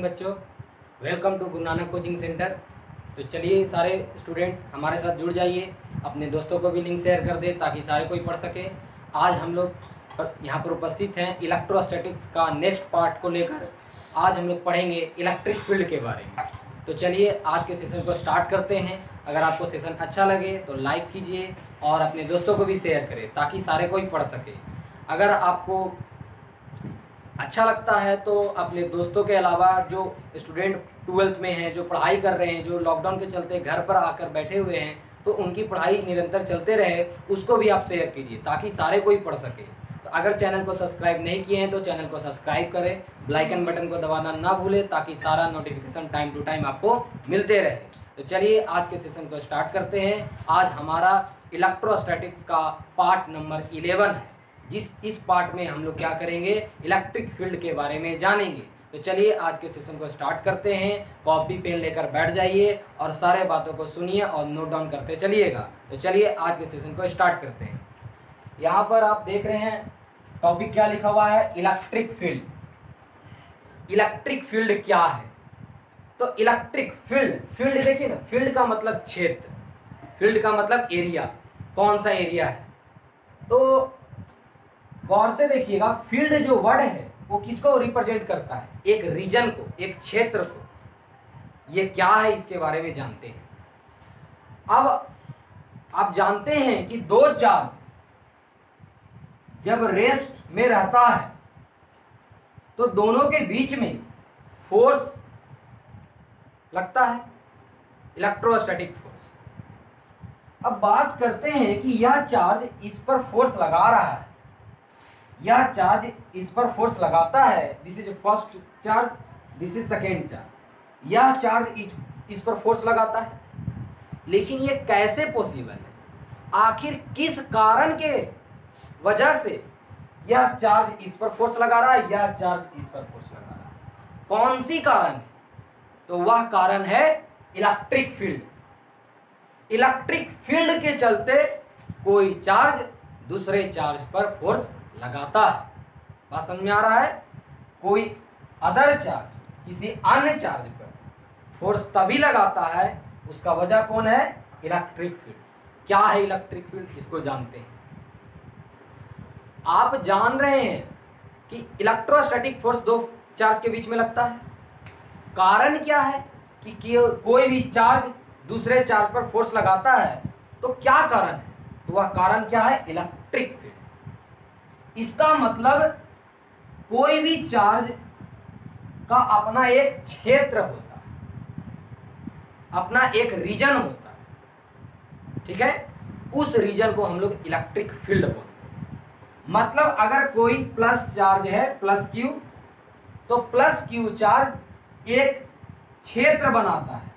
बच्चों, welcome to Guru Nanak coaching centre. तो चलिए सारे स्टूडेंट हमारे साथ जुड़ जाइए, अपने दोस्तों को भी लिंक शेयर कर दे ताकि सारे कोई पढ़ सके। आज हम लोग यहाँ पर उपस्थित हैं इलेक्ट्रोस्टैटिक्स का नेक्स्ट पार्ट को लेकर। आज हम लोग पढ़ेंगे इलेक्ट्रिक फील्ड के बारे में। तो चलिए आज के सेशन को स्टार्ट करते हैं। अगर आपको सेशन अच्छा लगे तो लाइक कीजिए और अपने दोस्तों को भी शेयर करें ताकि सारे कोई पढ़ सके। अगर आपको अच्छा लगता है तो अपने दोस्तों के अलावा जो स्टूडेंट 12th में हैं, जो पढ़ाई कर रहे हैं, जो लॉकडाउन के चलते घर पर आकर बैठे हुए हैं, तो उनकी पढ़ाई निरंतर चलते रहे, उसको भी आप शेयर कीजिए ताकि सारे कोई पढ़ सके। तो अगर चैनल को सब्सक्राइब नहीं किए हैं तो चैनल को सब्सक्राइब करें, बेल आइकन बटन को दबाना ना भूलें ताकि सारा नोटिफिकेशन टाइम टू टाइम आपको मिलते रहे। तो चलिए आज के सेशन को स्टार्ट करते हैं। आज हमारा इलेक्ट्रोस्टैटिक्स का पार्ट नंबर 11 है। इस पार्ट में हम लोग क्या करेंगे, इलेक्ट्रिक फील्ड के बारे में जानेंगे। तो चलिए आज के सेशन को स्टार्ट करते हैं। कॉपी पेन लेकर बैठ जाइए और सारे बातों को सुनिए और नोट डाउन करते चलिएगा। तो चलिए आज के सेशन को स्टार्ट करते हैं। यहाँ पर आप देख रहे हैं टॉपिक क्या लिखा हुआ है, इलेक्ट्रिक फील्ड। इलेक्ट्रिक फील्ड क्या है? तो इलेक्ट्रिक फील्ड देखिए ना, फील्ड का मतलब क्षेत्र, फील्ड का मतलब एरिया, कौन सा एरिया है। तो गौर से देखिएगा, फील्ड जो वर्ड है वो किसको रिप्रेजेंट करता है, एक रीजन को, एक क्षेत्र को। ये क्या है इसके बारे में जानते हैं। अब आप जानते हैं कि दो चार्ज जब रेस्ट में रहता है तो दोनों के बीच में फोर्स लगता है, इलेक्ट्रोस्टैटिक फोर्स। अब बात करते हैं कि यह चार्ज इस पर फोर्स लगा रहा है, यह चार्ज इस पर फोर्स लगाता है। This is first charge, this is second charge. यह चार्ज इस पर फोर्स लगाता है, लेकिन ये कैसे पॉसिबल है? आखिर किस कारण के वजह से यह चार्ज इस पर फोर्स लगा रहा है, यह चार्ज इस पर फोर्स लगा रहा है? कौन सी कारण है? तो वह कारण है इलेक्ट्रिक फील्ड। इलेक्ट्रिक फील्ड के चलते कोई चार्ज दूसरे चार्ज पर फोर्स लगाता है। बात समझ में आ रहा है? कोई अदर चार्ज किसी अन्य चार्ज पर फोर्स तभी लगाता है, उसका वजह कौन है? Electric field. क्या है इलेक्ट्रिक फील्ड, इसको जानते हैं। आप जान रहे हैं कि इलेक्ट्रोस्टैटिक फोर्स दो चार्ज के बीच में लगता है। कारण क्या है कि कोई भी चार्ज दूसरे चार्ज पर फोर्स लगाता है, तो क्या कारण है? तो वह कारण क्या है? Electric field. इसका मतलब कोई भी चार्ज का अपना एक क्षेत्र होता है, अपना एक रीजन होता है, ठीक है। उस रीजन को हम लोग इलेक्ट्रिक फील्ड बोलते हैं। मतलब अगर कोई प्लस चार्ज है, प्लस क्यू, तो प्लस क्यू चार्ज एक क्षेत्र बनाता है।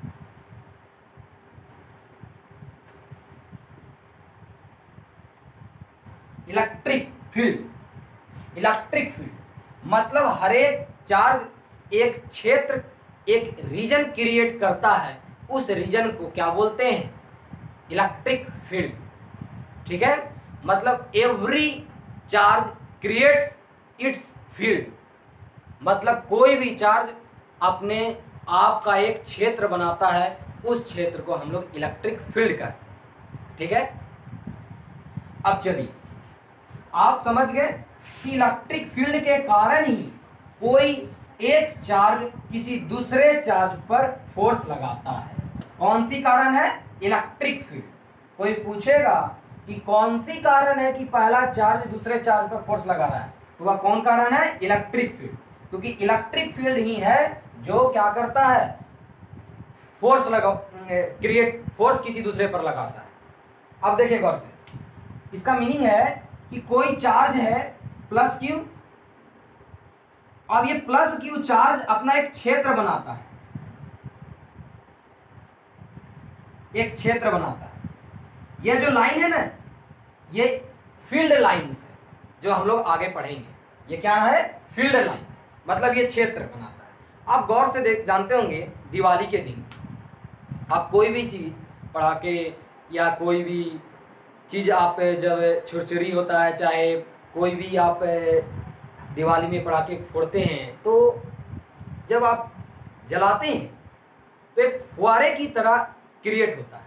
इलेक्ट्रिक फील्ड मतलब हर एक चार्ज एक क्षेत्र, एक रीजन क्रिएट करता है। उस रीजन को क्या बोलते हैं? इलेक्ट्रिक फील्ड, ठीक है। मतलब every charge creates its field. मतलब कोई भी चार्ज अपने आप का एक क्षेत्र बनाता है, उस क्षेत्र को हम लोग इलेक्ट्रिक फील्ड कहते हैं, ठीक है। अब चलिए, आप समझ गए कि इलेक्ट्रिक फील्ड के कारण ही कोई एक चार्ज किसी दूसरे चार्ज पर फोर्स लगाता है। कौन सी कारण है? Electric field. कोई पूछेगा कि कौन सी कारण है कि पहला चार्ज दूसरे चार्ज पर फोर्स लगा रहा है, तो वह कौन कारण है? Electric field. क्योंकि इलेक्ट्रिक फील्ड ही है जो क्या करता है? फोर्स फोर्स किसी दूसरे पर लगाता है। अब देखिए गौर से, इसका मीनिंग है कि कोई चार्ज है प्लस क्यू। अब ये प्लस क्यू चार्ज अपना एक क्षेत्र बनाता है, एक क्षेत्र बनाता है। ये जो लाइन है ना, ये फील्ड लाइंस है जो हम लोग आगे पढ़ेंगे। ये क्या है? फील्ड लाइंस, मतलब ये क्षेत्र बनाता है। आप गौर से जानते होंगे, दिवाली के दिन आप कोई भी चीज, पटाखे या कोई भी चीज़ आप जब छुरछुरी होता है, चाहे कोई भी आप दिवाली में पटाखे फोड़ते हैं, तो जब आप जलाते हैं तो एक फुहारे की तरह क्रिएट होता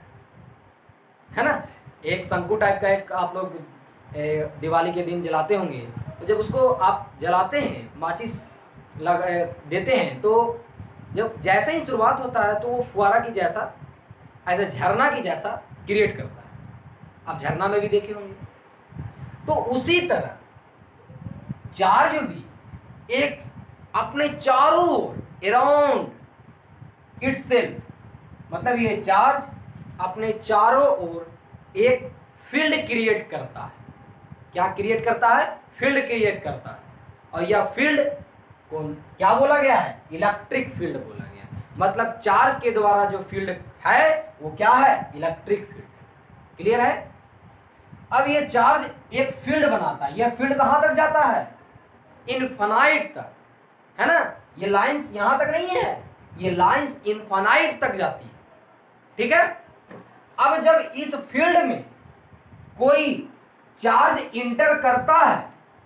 है ना। एक शंकु टाइप का एक आप लोग दिवाली के दिन जलाते होंगे, तो जब उसको आप जलाते हैं, माचिस देते हैं, तो जब जैसे ही शुरुआत होता है तो वो फुहारा की जैसा, ऐसे झरना की जैसा क्रिएट करता है। आप झरना में भी देखे होंगे। तो उसी तरह चार्ज भी एक अपने चारों ओर अराउंड इटसेल्फ, मतलब ये चार्ज अपने चारों ओर एक फील्ड क्रिएट करता है। क्या क्रिएट करता है? फील्ड क्रिएट करता है। और यह फील्ड को क्या बोला गया है? इलेक्ट्रिक फील्ड बोला गया है। मतलब चार्ज के द्वारा जो फील्ड है वो क्या है? Electric field. क्लियर है? अब ये चार्ज एक फील्ड बनाता है। यह फील्ड कहां तक जाता है? इनफाइनाइट तक, है ना। ये लाइंस यहां तक नहीं है, ये लाइंस इनफाइनाइट तक जाती है। ठीक है। अब जब इस फील्ड में कोई चार्ज इंटर करता है,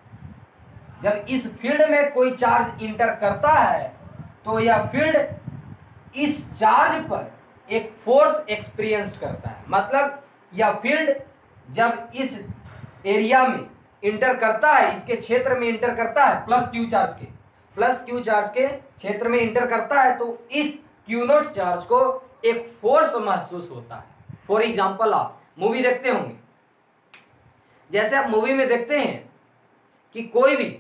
जब इस फील्ड में कोई चार्ज इंटर करता है, तो यह फील्ड इस चार्ज पर एक फोर्स एक्सपीरियंस करता है। मतलब यह फील्ड जब इस एरिया में इंटर करता है, इसके क्षेत्र में इंटर करता है, प्लस क्यू चार्ज के क्षेत्र में इंटर करता है, तो इस क्यू नॉट चार्ज को एक फोर्स महसूस होता है। फॉर एग्जाम्पल, आप मूवी देखते होंगे, जैसे आप मूवी में देखते हैं कि कोई भी,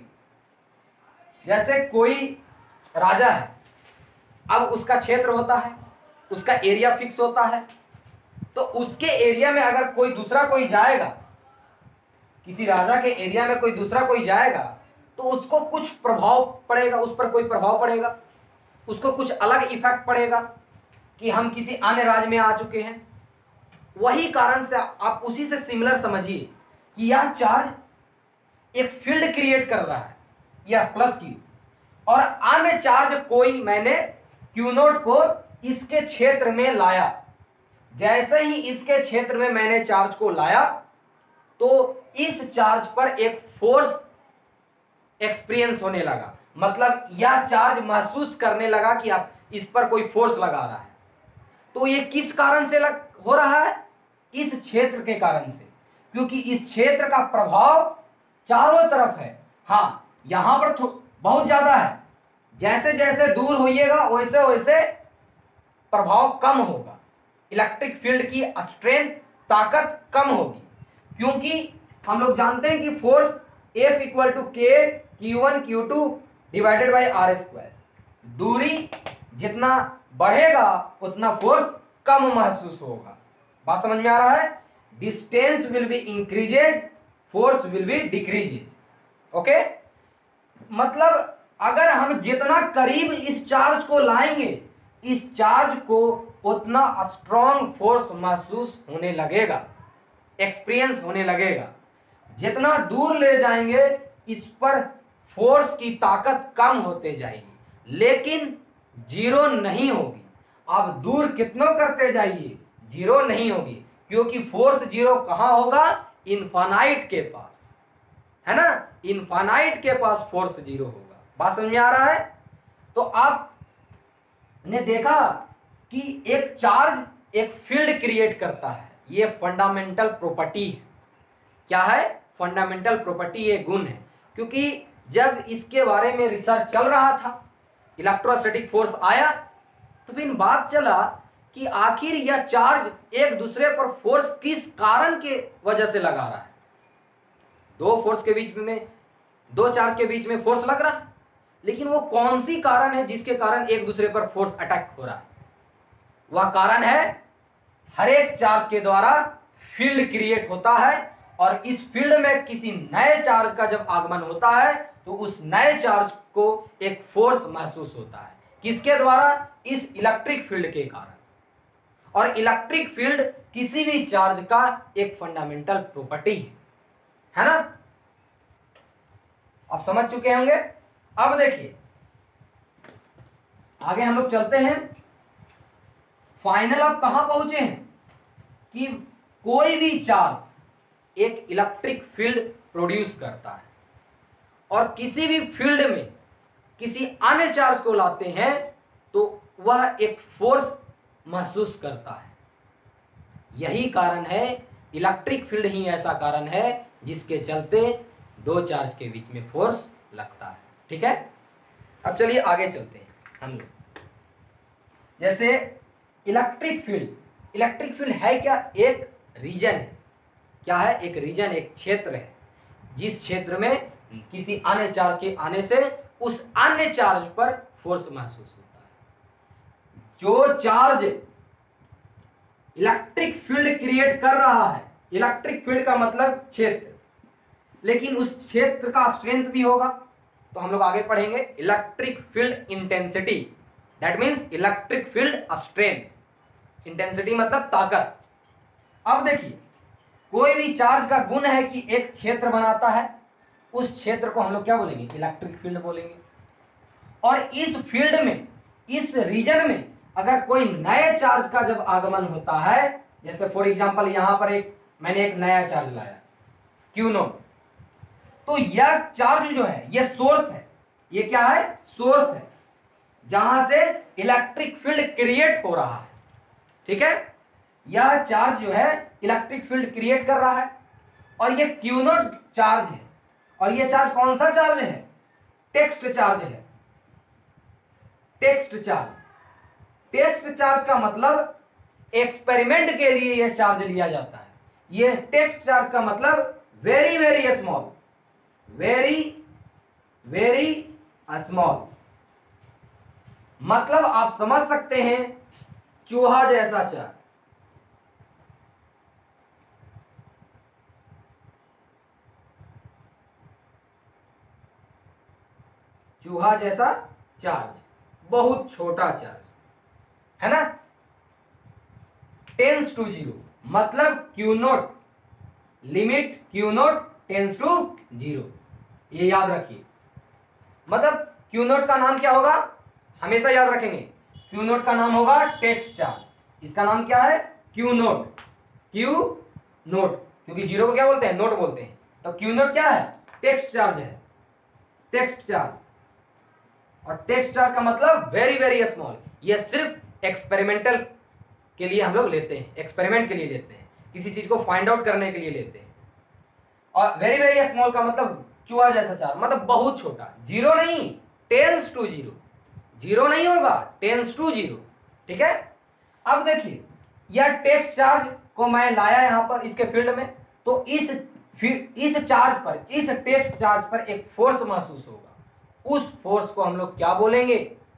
जैसे कोई राजा है, अब उसका क्षेत्र होता है, उसका एरिया फिक्स होता है, तो उसके एरिया में अगर कोई जाएगा, किसी राजा के एरिया में कोई जाएगा, तो उसको कुछ प्रभाव पड़ेगा, उस पर कोई प्रभाव पड़ेगा, उसको कुछ अलग इफेक्ट पड़ेगा कि हम किसी अन्य राज्य में आ चुके हैं। वही कारण से आप उसी से सिमिलर समझिए कि यह चार्ज एक फील्ड क्रिएट कर रहा है, यह प्लस क्यू, और अन्य चार्ज कोई मैंने क्यू नॉट को इसके क्षेत्र में लाया। जैसे ही इसके क्षेत्र में मैंने चार्ज को लाया, तो इस चार्ज पर एक फोर्स एक्सपीरियंस होने लगा। मतलब यह चार्ज महसूस करने लगा कि आप इस पर कोई फोर्स लगा रहा है। तो ये किस कारण से हो रहा है? इस क्षेत्र के कारण से, क्योंकि इस क्षेत्र का प्रभाव चारों तरफ है। हाँ, यहां पर बहुत ज्यादा है, जैसे जैसे दूर होइएगा वैसे वैसे प्रभाव कम होगा, इलेक्ट्रिक फील्ड की स्ट्रेंथ, ताकत कम होगी। क्योंकि हम लोग जानते हैं कि force F equal to K Q1 Q2 divided by R²। दूरी जितना बढ़ेगा उतना फोर्स कम महसूस होगा। बात समझ में आ रहा है? Distance will be increases, force will be decreases. Okay, मतलब अगर हम जितना करीब इस चार्ज को लाएंगे, इस चार्ज को उतना स्ट्रॉन्ग फोर्स महसूस होने लगेगा, एक्सपीरियंस होने लगेगा। जितना दूर ले जाएंगे, इस पर फोर्स की ताकत कम होते जाएगी, लेकिन जीरो नहीं होगी। आप दूर कितनों करते जाइए, जीरो नहीं होगी, क्योंकि फोर्स जीरो कहां होगा? इनफाइनाइट के पास, है ना। इनफाइनाइट के पास फोर्स जीरो होगा। बात समझ में आ रहा है? तो आपने देखा कि एक चार्ज एक फील्ड क्रिएट करता है, ये फंडामेंटल प्रॉपर्टी है। क्या है? फंडामेंटल प्रॉपर्टी, ये गुण है। क्योंकि जब इसके बारे में रिसर्च चल रहा था, इलेक्ट्रोस्टैटिक फोर्स आया, तो फिर बात चला कि आखिर यह चार्ज एक दूसरे पर फोर्स किस कारण के वजह से लगा रहा है। दो चार्ज के बीच में फोर्स लग रहा है, लेकिन वो कौन सी कारण है जिसके कारण एक दूसरे पर फोर्स अटैक हो रहा है? वह कारण है, हर एक चार्ज के द्वारा फील्ड क्रिएट होता है, और इस फील्ड में किसी नए चार्ज का जब आगमन होता है, तो उस नए चार्ज को एक फोर्स महसूस होता है। किसके द्वारा? इस इलेक्ट्रिक फील्ड के कारण। और इलेक्ट्रिक फील्ड किसी भी चार्ज का एक फंडामेंटल प्रॉपर्टी है ना। आप समझ चुके होंगे। अब देखिए आगे हम लोग चलते हैं। फाइनल आप कहां पहुंचे हैं कि कोई भी चार्ज एक इलेक्ट्रिक फील्ड प्रोड्यूस करता है, और किसी भी फील्ड में किसी अन्य चार्ज को लाते हैं तो वह एक फोर्स महसूस करता है। यही कारण है, इलेक्ट्रिक फील्ड ही ऐसा कारण है जिसके चलते दो चार्ज के बीच में फोर्स लगता है। ठीक है, अब चलिए आगे चलते हैं हम लोग। जैसे इलेक्ट्रिक फील्ड है क्या? एक रीजन है। क्या है? एक रीजन, एक क्षेत्र है जिस क्षेत्र में किसी अन्य चार्ज के आने से उस अन्य चार्ज पर फोर्स महसूस होता है। जो चार्ज इलेक्ट्रिक फील्ड क्रिएट कर रहा है, इलेक्ट्रिक फील्ड का मतलब क्षेत्र, लेकिन उस क्षेत्र का स्ट्रेंथ भी होगा। तो हम लोग आगे पढ़ेंगे electric field intensity, that means electric field strength. Intensity मतलब ताकत। अब देखिए, कोई भी चार्ज का गुण है कि एक क्षेत्र बनाता है, उस क्षेत्र को हम लोग क्या बोलेंगे? इलेक्ट्रिक फील्ड बोलेंगे। और इस फील्ड में, इस रीजन में अगर कोई नए चार्ज का जब आगमन होता है, जैसे फॉर एग्जांपल यहां पर मैंने एक नया चार्ज लाया Q0, तो यह चार्ज जो है यह सोर्स है। ये क्या है? सोर्स है जहां से इलेक्ट्रिक फील्ड क्रिएट हो रहा है। ठीक है, यह चार्ज जो है इलेक्ट्रिक फील्ड क्रिएट कर रहा है और यह Q0 चार्ज है। और यह चार्ज कौन सा चार्ज है? टेक्स्ट चार्ज है। टेक्स्ट चार्ज का मतलब एक्सपेरिमेंट के लिए यह चार्ज लिया जाता है। यह टेक्स्ट चार्ज का मतलब very very small, very very small. मतलब आप समझ सकते हैं चूहा जैसा चार्ज। चूहा जैसा चार्ज, बहुत छोटा चार्ज है ना। टेंस टू जीरो मतलब Q0, limit Q0 tense to zero, ये याद रखिए। मतलब Q0 का नाम क्या होगा? हमेशा याद रखेंगे, Q0 का नाम होगा टेक्स्ट चार्ज। इसका नाम क्या है? Q0, क्योंकि जीरो को क्या बोलते हैं? नोट बोलते हैं। तो Q0 क्या है? टेक्स्ट चार्ज है, टेक्स्ट चार्ज। और टेक्स्ट चार्ज का मतलब वेरी वेरी स्मॉल। ये सिर्फ एक्सपेरिमेंटल के लिए हम लोग लेते हैं, एक्सपेरिमेंट के लिए लेते हैं, किसी चीज को फाइंड आउट करने के लिए लेते हैं। और वेरी वेरी स्मॉल का मतलब चूहा जैसा चार्ज, मतलब बहुत छोटा। जीरो नहीं, टेंस टू जीरो। जीरो नहीं होगा, टेंस टू जीरो। ठीक है, अब देखिए, यह टेक्स्ट चार्ज को मैं लाया यहां पर इसके फील्ड में, तो इस चार्ज पर, इस टेक्स्ट चार्ज पर एक फोर्स महसूस होगा। उस फोर्स को हम लोग क्या बोलेंगे?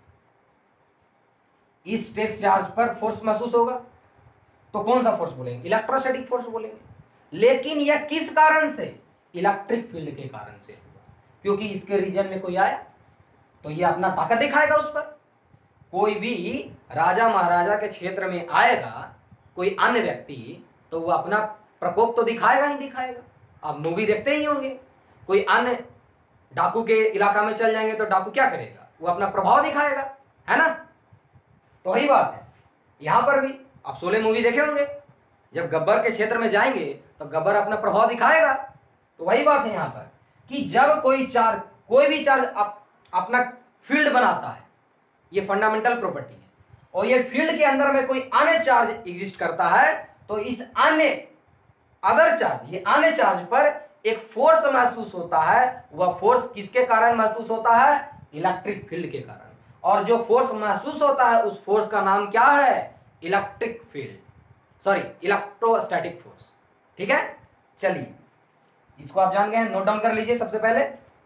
इस टेक्स्ट चार्ज पर फोर्स महसूस होगा तो कौन सा फोर्स बोलेंगे? इलेक्ट्रोस्टैटिक फोर्स बोलेंगे। लेकिन यह किस कारण से? इलेक्ट्रिक फील्ड के कारण से हुआ, क्योंकि इसके रीजन में कोई आया तो यह अपना ताकत दिखाएगा उस पर। कोई भी राजा महाराजा के क्षेत्र में आएगा कोई अन्य व्यक्ति, तो वो अपना प्रकोप तो दिखाएगा ही दिखाएगा। आप मूवी देखते ही होंगे, कोई अन्य डाकू के इलाका में चल जाएंगे तो डाकू क्या करेगा? वो अपना प्रभाव दिखाएगा, है ना। तो वही बात है यहां पर भी। आप शोले मूवी देखे होंगे, जब गब्बर के क्षेत्र में जाएंगे तो गब्बर अपना प्रभाव दिखाएगा। तो वही बात है यहां पर कि जब कोई भी चार्ज अपना फील्ड बनाता है, ये फंडामेंटल प्रॉपर्टी है, और ये फील्ड के अंदर में कोई अन्य चार्ज एग्जिस्ट करता है, तो इस अदर चार्ज, ये अन्य चार्ज पर एक फोर्स महसूस होता है। वह फोर्स किसके कारण महसूस होता है? इलेक्ट्रिक फील्ड के कारण। और जो फोर्स महसूस होता है उस फोर्स का नाम क्या है? Electric field, sorry electrostatic force. ठीक है, चलिए इसको आप जान गए हैं, नोट डाउन कर लीजिए सबसे पहले।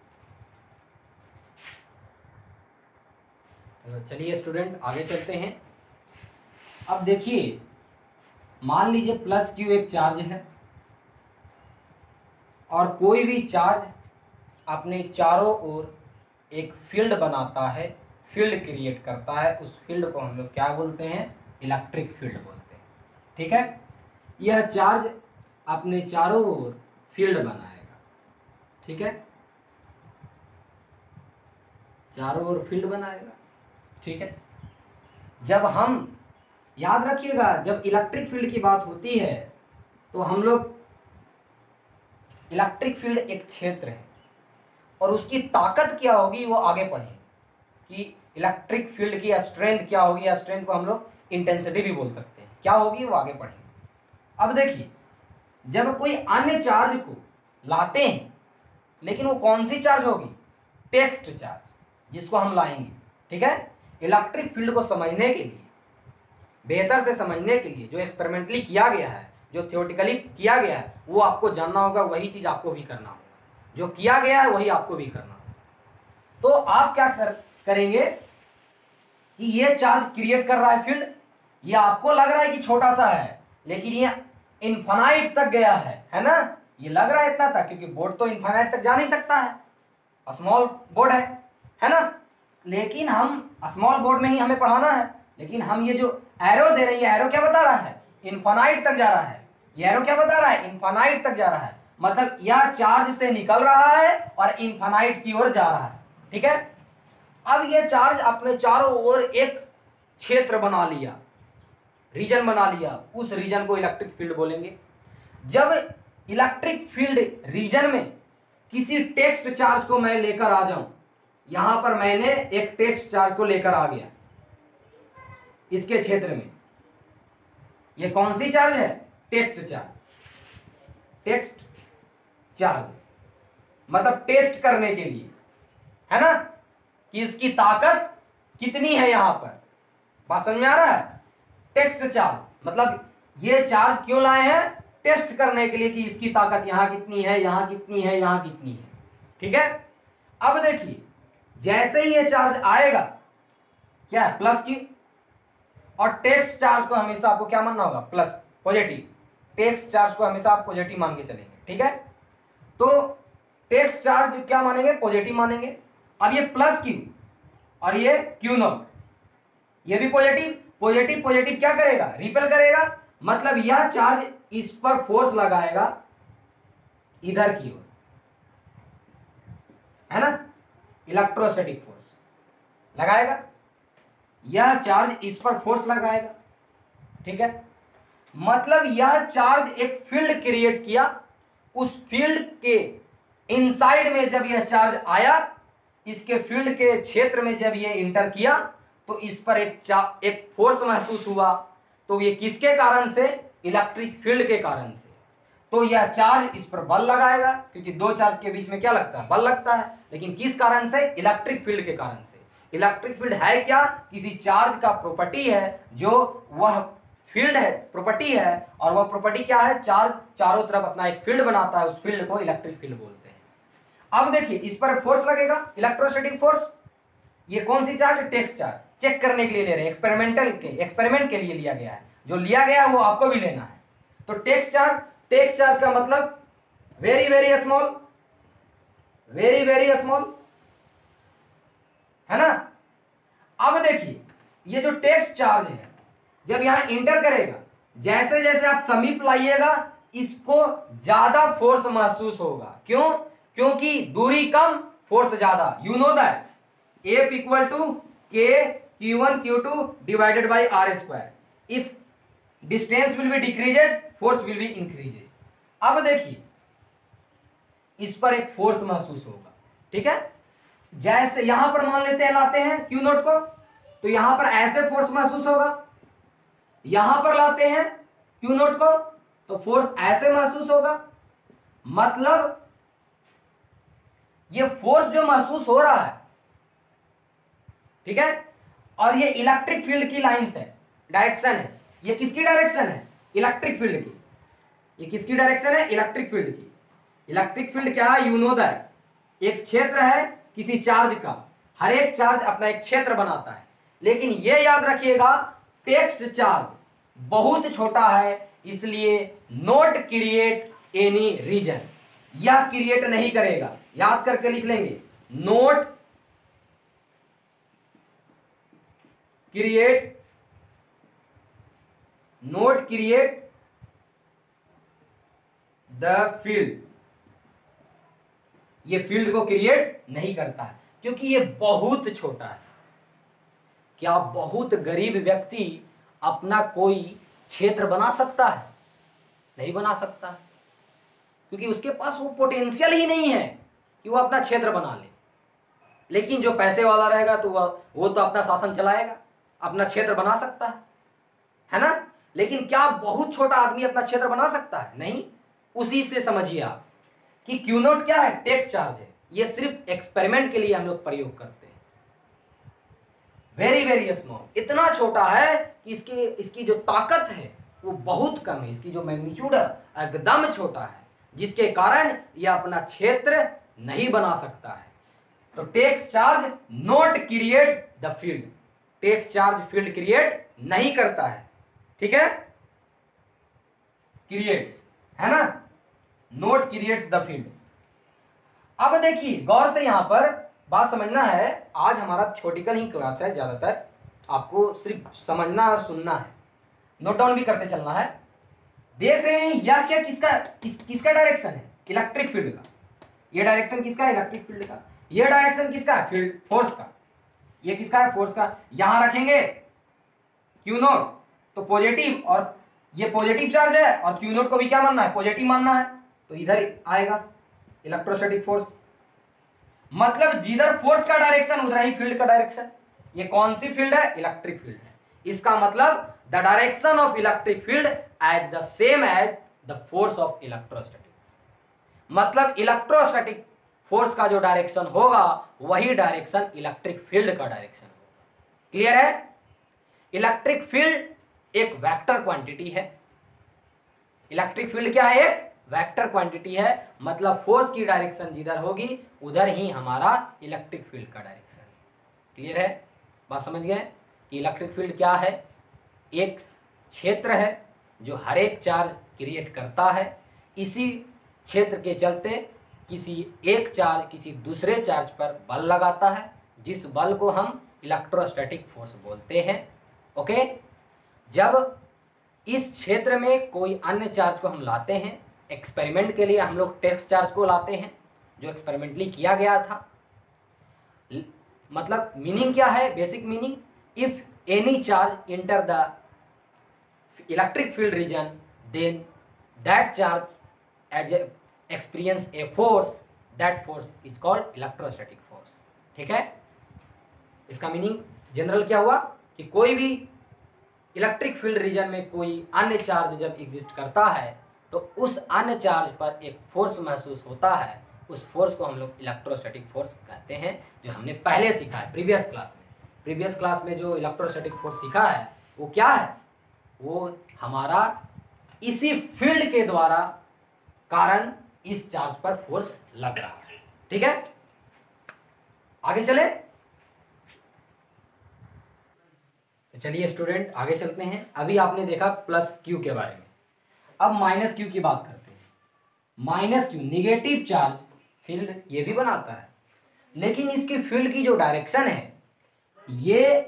तो चलिए स्टूडेंट आगे चलते हैं। अब देखिए, मान लीजिए प्लस Q एक चार्ज है और कोई भी चार्ज अपने चारों ओर एक फील्ड बनाता है, फील्ड क्रिएट करता है। उस फील्ड को हम लोग क्या बोलते हैं? इलेक्ट्रिक फील्ड बोलते हैं। ठीक है, यह चार्ज अपने चारों ओर फील्ड बनाएगा। ठीक है, चारों ओर फील्ड बनाएगा। ठीक है, जब हम, याद रखिएगा, जब इलेक्ट्रिक फील्ड की बात होती है तो हम लोग, इलेक्ट्रिक फील्ड एक क्षेत्र है और उसकी ताकत क्या होगी वो आगे पढ़ेंगे। कि इलेक्ट्रिक फील्ड की स्ट्रेंथ क्या होगी, या स्ट्रेंथ को हम लोग इंटेंसिटी भी बोल सकते हैं, क्या होगी वो आगे पढ़ेंगे। अब देखिए, जब कोई अन्य चार्ज को लाते हैं, लेकिन वो कौन सी चार्ज होगी, टेक्स्ट चार्ज, जिसको हम लाएंगे, ठीक है। इलेक्ट्रिक फील्ड को समझने के लिए, बेहतर से समझने के लिए, जो एक्सपेरिमेंटली किया गया है, जो थियोरेटिकली किया गया है, वो आपको जानना होगा, वही चीज आपको भी करना होगा, जो किया गया है वही आपको भी करना होगा। तो आप क्या करेंगे कि ये चार्ज क्रिएट कर रहा है फील्ड, ये आपको लग रहा है कि छोटा सा है, लेकिन ये इनफाइनाइट तक गया है ना, ये लग रहा है इतना तक, क्योंकि बोर्ड तो इनफाइनाइट तक जा नहीं सकता है, स्मॉल बोर्ड है ना। लेकिन हम स्मॉल बोर्ड में ही हमें पढ़ाना है, लेकिन हम ये जो एरो दे रहे हैं, ये एरो क्या बता रहा है, इनफाइनाइट तक जा रहा है। ये एरो क्या बता रहा है, इनफाइनाइट तक जा रहा है, मतलब यह चार्ज से निकल रहा है और इनफाइनाइट की ओर जा रहा है, ठीक है। अब यह चार्ज अपने चारों ओर एक क्षेत्र बना लिया, रीजन बना लिया, उस रीजन को इलेक्ट्रिक फील्ड बोलेंगे। जब इलेक्ट्रिक फील्ड रीजन में किसी टेक्स्ट चार्ज को मैं लेकर आ जाऊं, यहां पर मैंने एक टेक्स्ट चार्ज को लेकर आ गया इसके क्षेत्र में, ये कौन सी चार्ज है, टेक्स्ट चार्ज। टेक्स्ट चार्ज मतलब टेस्ट करने के लिए, है ना, कि इसकी ताकत कितनी है, यहां पर बात समझ में आ रहा है। टेक्स्ट चार्ज मतलब ये चार्ज क्यों लाए हैं, टेस्ट करने के लिए कि इसकी ताकत यहां कितनी है, यहां कितनी है, यहां कितनी है, ठीक है। अब देखिए, जैसे ही ये चार्ज आएगा, क्या है, प्लस की, और टेक्स्ट चार्ज को हमेशा आपको क्या मानना होगा, प्लस, पॉजिटिव। टेक्स्ट चार्ज को हमेशा आप पॉजिटिव मान के चलेंगे, ठीक है। तो टेक्स्ट चार्ज क्या मानेंगे, पॉजिटिव मानेंगे। अब ये प्लस क्यू और ये क्यू नॉट, ये भी पॉजिटिव, पॉजिटिव पॉजिटिव क्या करेगा, रिपेल करेगा, मतलब यह चार्ज इस पर फोर्स लगाएगा इधर की ओर, है ना, इलेक्ट्रोस्टैटिक फोर्स लगाएगा, यह चार्ज इस पर फोर्स लगाएगा, ठीक है। मतलब यह चार्ज एक फील्ड क्रिएट किया, उस फील्ड के इनसाइड में जब यह चार्ज आया, इसके फील्ड के क्षेत्र में जब यह इंटर किया, तो इस पर एक फोर्स महसूस हुआ। तो ये किसके कारण से, इलेक्ट्रिक फील्ड के कारण से। तो यह चार्ज इस पर बल लगाएगा, क्योंकि दो चार्ज के बीच में क्या लगता है, बल लगता है, लेकिन किस कारण से, इलेक्ट्रिक फील्ड के कारण से। इलेक्ट्रिक फील्ड है क्या, किसी चार्ज का प्रॉपर्टी है, जो वह फील्ड है, प्रॉपर्टी है, और वह प्रॉपर्टी क्या है, चार्ज चारों तरफ अपना एक फील्ड बनाता है, उस फील्ड को इलेक्ट्रिक फील्ड बोलते हैं। अब देखिए, इस पर फोर्स लगेगा, इलेक्ट्रोस्टैटिक फोर्स। ये कौन सी चार्ज, टेक्स्ट चार्ज, चेक करने के लिए ले रहे हैं, एक्सपेरिमेंट के लिए लिया गया है, जो लिया गया है वो आपको भी लेना है। तो टेक्स्ट चार्ज का मतलब very very small, very very small, है ना। अब देखिए, ये जो टेक्स्ट चार्ज है, जब यहां इंटर करेगा, जैसे जैसे आप समीप लाइएगा, इसको ज्यादा फोर्स महसूस होगा। क्यों, क्योंकि दूरी कम, फोर्स ज्यादा। You know that F equal to K Q1 Q2 divided by R square. If distance will be decreases, force will be increases. अब देखिए, इस पर एक फोर्स महसूस होगा, ठीक है। जैसे यहां पर मान लेते हैं, लाते हैं Q नोट को, तो यहां पर ऐसे फोर्स महसूस होगा, यहां पर लाते हैं Q नोट को, तो फोर्स ऐसे महसूस होगा। मतलब ये फोर्स जो महसूस हो रहा है, ठीक है, और ये इलेक्ट्रिक फील्ड की लाइंस है, डायरेक्शन है। ये किसकी डायरेक्शन है, इलेक्ट्रिक फील्ड की। ये किसकी डायरेक्शन है, इलेक्ट्रिक फील्ड की। इलेक्ट्रिक फील्ड क्या है, यू नो दैट, एक क्षेत्र है किसी चार्ज का। हर एक चार्ज अपना एक क्षेत्र बनाता है, लेकिन ये याद रखिएगा, टेक्स्ट चार्ज बहुत छोटा है, इसलिए नॉट क्रिएट एनी रीजन, यह क्रिएट नहीं करेगा। याद करके लिख लेंगे, नॉट क्रिएट द फील्ड, ये फील्ड को क्रिएट नहीं करता है, क्योंकि ये बहुत छोटा है। क्या बहुत गरीब व्यक्ति अपना कोई क्षेत्र बना सकता है, नहीं बना सकता है, क्योंकि उसके पास वो पोटेंशियल ही नहीं है कि वो अपना क्षेत्र बना ले। लेकिन जो पैसे वाला रहेगा तो वो तो अपना शासन चलाएगा, अपना क्षेत्र बना सकता है ना। लेकिन क्या बहुत छोटा आदमी अपना क्षेत्र बना सकता है? नहीं। उसी से समझिए आप कि क्यू नॉट क्या है? टैक्स चार्ज है। ये सिर्फ एक्सपेरिमेंट के लिए हम लोग प्रयोग करते हैं। वेरी वेरी स्मॉल, इतना छोटा है कि इसकी जो ताकत है वो बहुत कम है, इसकी जो मैग्नीट्यूड है एकदम छोटा है, जिसके कारण यह अपना क्षेत्र नहीं बना सकता है। तो tax charge not create the field, tax charge field create नहीं करता है, ठीक है, क्रिएट्स, है ना, नॉट क्रिएट्स द फील्ड। अब देखिए गौर से यहां पर बात समझना है। आज हमारा थ्योरेटिकल ही क्लास है, ज्यादातर आपको सिर्फ समझना और सुनना है, नोट डाउन भी करते चलना है। देख रहे हैं यह क्या किसका डायरेक्शन है? इलेक्ट्रिक फील्ड का। ये डायरेक्शन किसका है? इलेक्ट्रिक फील्ड का। ये डायरेक्शन किसका है? फील्ड फोर्स का। ये किसका है? फोर्स का। यहां रखेंगे क्यू नॉट तो पॉजिटिव, और ये पॉजिटिव चार्ज है और क्यू नॉट को भी क्या मानना है? पॉजिटिव मानना है, तो इधर आएगा इलेक्ट्रोस्टैटिक फोर्स। मतलब जिधर फोर्स का डायरेक्शन उधर ही फील्ड का डायरेक्शन। ये कौन सी फील्ड है? इलेक्ट्रिक फील्ड है। इसका मतलब the direction of electric field as the same as the force of electrostatics. मतलब इलेक्ट्रोस्टैटिक फोर्स का जो डायरेक्शन होगा वही डायरेक्शन इलेक्ट्रिक फील्ड का डायरेक्शन होगा। क्लियर है? इलेक्ट्रिक फील्ड एक वेक्टर क्वांटिटी है। इलेक्ट्रिक फील्ड क्या है? एक वेक्टर क्वांटिटी है। मतलब फोर्स की डायरेक्शन जिधर होगी उधर ही हमारा इलेक्ट्रिक फील्ड का डायरेक्शन है। क्लियर है? बात समझ गए कि इलेक्ट्रिक फील्ड क्या है? एक क्षेत्र है जो हर एक चार्ज क्रिएट करता है। इसी क्षेत्र के चलते किसी एक चार्ज किसी दूसरे चार्ज पर बल लगाता है, जिस बल को हम इलेक्ट्रोस्टैटिक फोर्स बोलते हैं। ओके, जब इस क्षेत्र में कोई अन्य चार्ज को हम लाते हैं, एक्सपेरिमेंट के लिए हम लोग टैक्स चार्ज को लाते हैं जो एक्सपेरिमेंटली किया गया था। मतलब मीनिंग क्या है? Basic meaning, if any charge enter the electric field region then that charge has experience a force, that force is called electrostatic force. ठीक है, इसका मीनिंग जनरल क्या हुआ कि कोई भी इलेक्ट्रिक फील्ड रीजन में कोई अन्य चार्ज जब एग्जिस्ट करता है तो उस अन्य चार्ज पर एक फोर्स महसूस होता है। उस फोर्स को हम लोग इलेक्ट्रोस्टैटिक फोर्स कहते हैं, जो हमने पहले सीखा है प्रीवियस क्लास में। प्रीवियस क्लास में जो इलेक्ट्रोस्टैटिक फोर्स सीखा है वो क्या है? वो हमारा इसी फील्ड के द्वारा कारण इस चार्ज पर फोर्स लग रहा है। ठीक है, आगे चले। तो चलिए स्टूडेंट आगे चलते हैं। अभी आपने देखा प्लस क्यू के बारे में, अब माइनस क्यू की बात करते हैं। Minus q negative charge field ये भी बनाता है, लेकिन इसकी फील्ड की जो डायरेक्शन है ये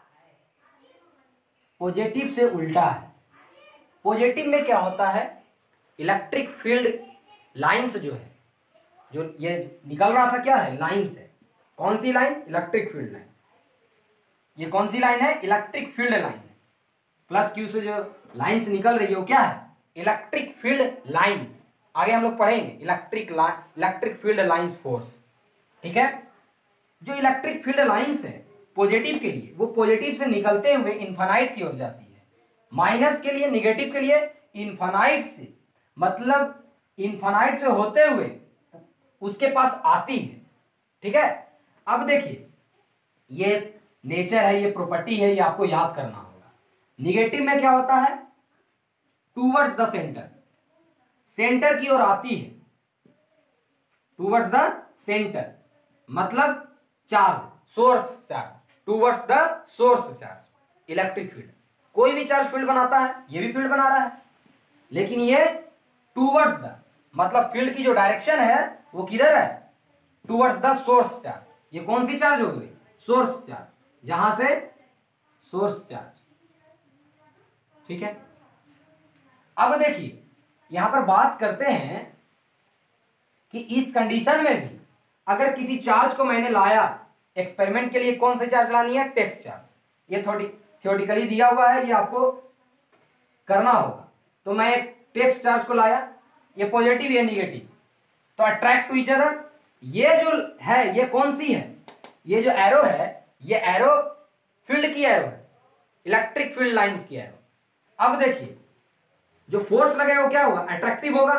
पॉजिटिव से उल्टा है। पॉजिटिव में क्या होता है? इलेक्ट्रिक फील्ड लाइंस जो है, जो ये निकल रहा था क्या है? लाइंस है। कौन सी लाइन? Electric field line. ये कौन सी लाइन है? इलेक्ट्रिक फील्ड लाइन है। प्लस क्यू से जो लाइंस निकल रही है वो क्या है? Electric field lines. आगे हम लोग पढ़ेंगे इलेक्ट्रिक फील्ड लाइंस फोर्स। ठीक है, जो इलेक्ट्रिक फील्ड लाइंस है पॉजिटिव के लिए, वो पॉजिटिव से निकलते हुए इन्फानाइट की ओर जाती है। माइनस के लिए, निगेटिव के लिए इन्फानाइट से, मतलब इन्फानाइट से होते हुए उसके पास आती है। ठीक है, अब देखिए ये नेचर है, ये प्रॉपर्टी है, ये आपको याद करना होगा। निगेटिव में क्या होता है? टूवर्ड्स द सेंटर, सेंटर की ओर आती है। टूवर्ड्स द सेंटर मतलब charge, source charge, towards the source charge. Electric field कोई भी चार्ज फील्ड बनाता है, ये भी फील्ड बना रहा है, लेकिन ये टूवर्ड्स द मतलब फील्ड की जो डायरेक्शन है वो किधर है? Towards the source charge. ये कौन सी चार्ज हो गई? सोर्स चार्ज, जहां से सोर्स चार्ज। ठीक है, अब देखिए यहां पर बात करते हैं कि इस कंडीशन में भी अगर किसी चार्ज को मैंने लाया एक्सपेरिमेंट के लिए, कौन सी चार्ज लानी है? Text charge. ये थ्योरेटिकली दिया हुआ है, ये आपको करना होगा। तो मैं एक टेक्स्ट चार्ज को लाया, ये पॉजिटिव ये निगेटिव, तो अट्रैक्ट टू ईच अदर। ये जो है ये कौन सी है? ये जो एरो है, ये एरो फील्ड की एरो है, इलेक्ट्रिक फील्ड लाइंस की एरो। अब देखिए जो फोर्स लगेगा वो क्या होगा, अट्रैक्टिव होगा,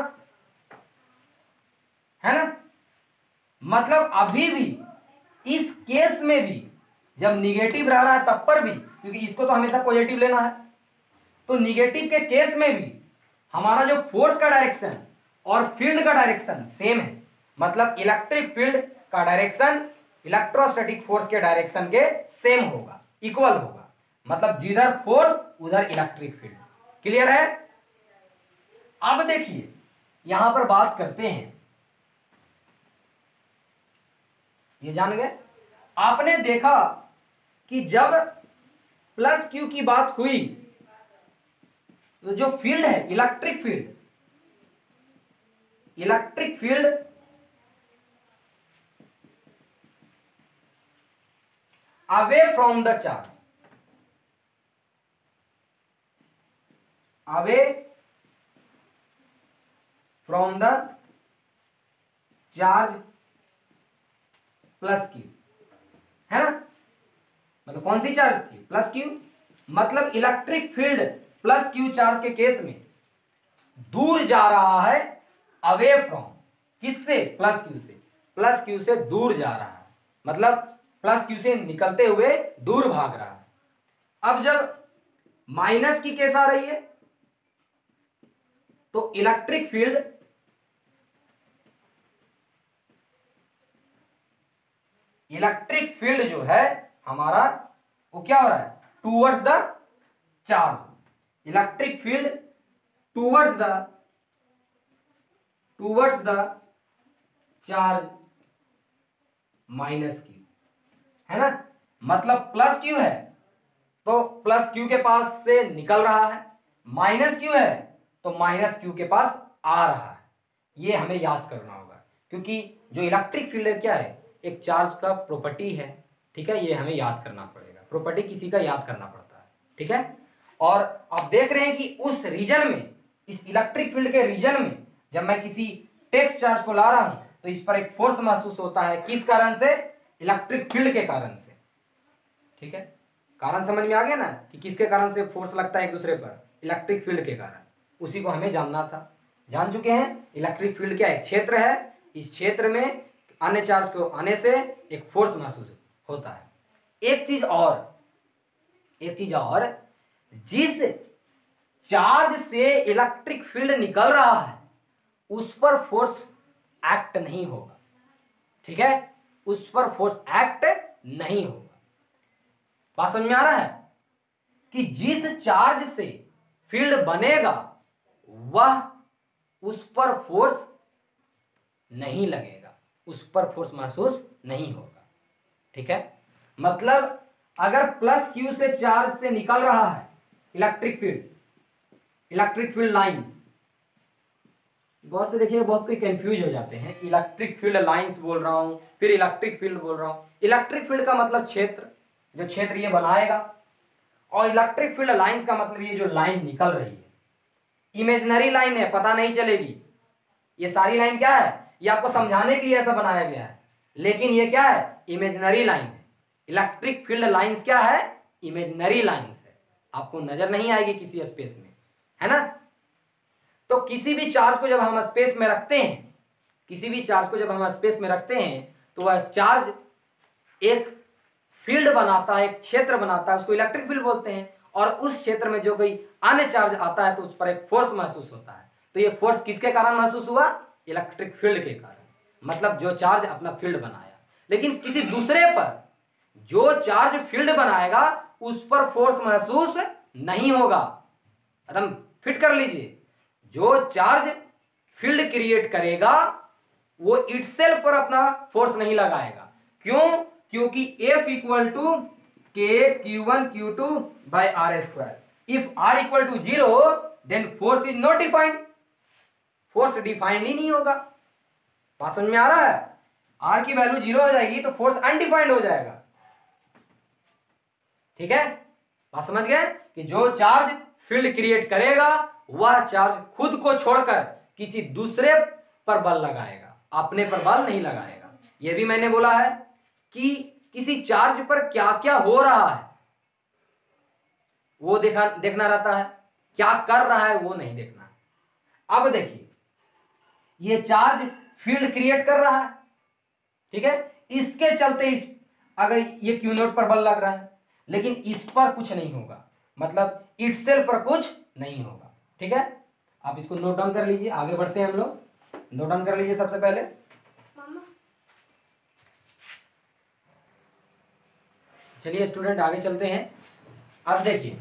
है ना। मतलब अभी भी इस केस में भी जब निगेटिव रह रहा है तब पर भी, क्योंकि इसको तो हमेशा पॉजिटिव लेना है, तो निगेटिव के केस में भी हमारा जो फोर्स का डायरेक्शन और फील्ड का डायरेक्शन सेम है। मतलब इलेक्ट्रिक फील्ड का डायरेक्शन इलेक्ट्रोस्टैटिक फोर्स के डायरेक्शन के सेम होगा, इक्वल होगा। मतलब जिधर फोर्स उधर इलेक्ट्रिक फील्ड। क्लियर है। अब देखिए यहां पर बात करते हैं, ये जान गए। आपने देखा कि जब प्लस क्यू की बात हुई तो जो फील्ड है electric field away from the charge, away from the charge plus q, है ना। मतलब कौन सी चार्ज थी, प्लस क्यू। मतलब electric field plus Q charge के केस में दूर जा रहा है, अवे फ्रॉम, किससे, प्लस क्यू से, प्लस क्यू से दूर जा रहा है, मतलब प्लस क्यू से निकलते हुए दूर भाग रहा है। अब जब माइनस की केस आ रही है तो इलेक्ट्रिक फील्ड जो है हमारा वो क्या हो रहा है, towards the charge. Electric field towards the charge minus q, है ना। मतलब प्लस क्यू है तो प्लस क्यू के पास से निकल रहा है, माइनस क्यू है तो माइनस क्यू के पास आ रहा है। ये हमें याद करना होगा, क्योंकि जो इलेक्ट्रिक फील्ड है क्या है, एक चार्ज का प्रॉपर्टी है, ठीक है। ये हमें याद करना पड़ेगा, प्रॉपर्टी किसी का याद करना पड़ता है, ठीक है। और आप देख रहे हैं कि उस रीजन में, इस इलेक्ट्रिक फील्ड के रीजन में जब मैं किसी टेक्स्ट चार्ज को ला रहा हूं तो इस पर एक फोर्स महसूस होता है, किस कारण से, इलेक्ट्रिक फील्ड के कारण से, ठीक है। कारण समझ में आ गया ना कि किसके कारण से फोर्स लगता है एक दूसरे पर, इलेक्ट्रिक फील्ड के कारण। उसी को हमें जानना था, जान चुके हैं। इलेक्ट्रिक फील्ड क्या, एक क्षेत्र है, इस क्षेत्र में अन्य चार्ज को आने से एक फोर्स महसूस होता है। एक चीज और, जिस चार्ज से इलेक्ट्रिक फील्ड निकल रहा है उस पर फोर्स एक्ट नहीं होगा, ठीक है, उस पर फोर्स एक्ट नहीं होगा। बात समझ में आ रहा है कि जिस चार्ज से फील्ड बनेगा वह उस पर फोर्स नहीं लगेगा, उस पर फोर्स महसूस नहीं होगा, ठीक है। मतलब अगर प्लस क्यू से चार्ज से निकल रहा है इलेक्ट्रिक फील्ड लाइंस, गौर से देखिए बहुत कोई कंफ्यूज हो जाते हैं, इलेक्ट्रिक फील्ड लाइंस बोल रहा हूं फिर इलेक्ट्रिक फील्ड बोल रहा हूं। इलेक्ट्रिक फील्ड का मतलब क्षेत्र, जो क्षेत्र ये बनाएगा, और इलेक्ट्रिक फील्ड लाइंस का मतलब ये जो लाइन निकल रही है, इमेजिनरी लाइन है, पता नहीं चलेगी। ये सारी लाइन क्या है, ये आपको समझाने के लिए ऐसा बनाया गया है, लेकिन ये क्या है, इमेजिनरी लाइन है। इलेक्ट्रिक फील्ड लाइंस क्या है, इमेजिनरी लाइंस है, आपको नजर नहीं आएगी किसी स्पेस में, है ना। तो किसी भी चार्ज को जब हम स्पेस में रखते हैं, तो वह चार्ज एक फील्ड बनाता है, एक क्षेत्र बनाता है, उसको इलेक्ट्रिक फील्ड बोलते हैं। और उस क्षेत्र में जो कोई अन्य चार्ज आता है तो उस पर एक फोर्स महसूस होता है। तो ये फोर्स किसके कारण महसूस हुआ, इलेक्ट्रिक फील्ड के कारण, मतलब जो चार्ज अपना फील्ड बनाया। लेकिन किसी दूसरे पर जो चार्ज फील्ड बनाएगा उस पर फोर्स महसूस नहीं होगा। एकदम फिट कर लीजिए, जो चार्ज फील्ड क्रिएट करेगा वो इटसेल्फ पर अपना फोर्स नहीं लगाएगा। क्यों, क्योंकि F equal to k Q1 Q2 by r square. If R equal to 0 then force is not defined, force defined ही नहीं होगा। बात समझ में आ रहा है, R की वैल्यू 0 हो जाएगी तो फोर्स अनडिफाइंड हो जाएगा, ठीक है। बात समझ गए कि जो चार्ज फील्ड क्रिएट करेगा वह चार्ज खुद को छोड़कर किसी दूसरे पर बल लगाएगा, अपने पर बल नहीं लगाएगा। यह भी मैंने बोला है कि किसी चार्ज पर क्या क्या हो रहा है वो देखना रहता है, क्या कर रहा है वो नहीं देखना। अब देखिए ये चार्ज फील्ड क्रिएट कर रहा है, ठीक है, इसके चलते इस अगर ये क्यू नोट पर बल लग रहा है लेकिन इस पर कुछ नहीं होगा, मतलब इटसेल्फ पर कुछ नहीं होगा, ठीक है। आप इसको नोट डाउन कर लीजिए, आगे बढ़ते हैं हम लोग। नोट डाउन कर लीजिए सबसे पहले। चलिए स्टूडेंट आगे चलते हैं। अब देखिए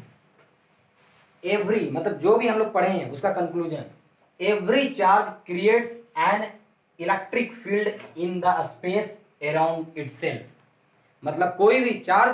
एवरी मतलब जो भी हम लोग पढ़े हैं उसका conclusion, every charge creates an electric field in the space around itself, मतलब कोई भी चार्ज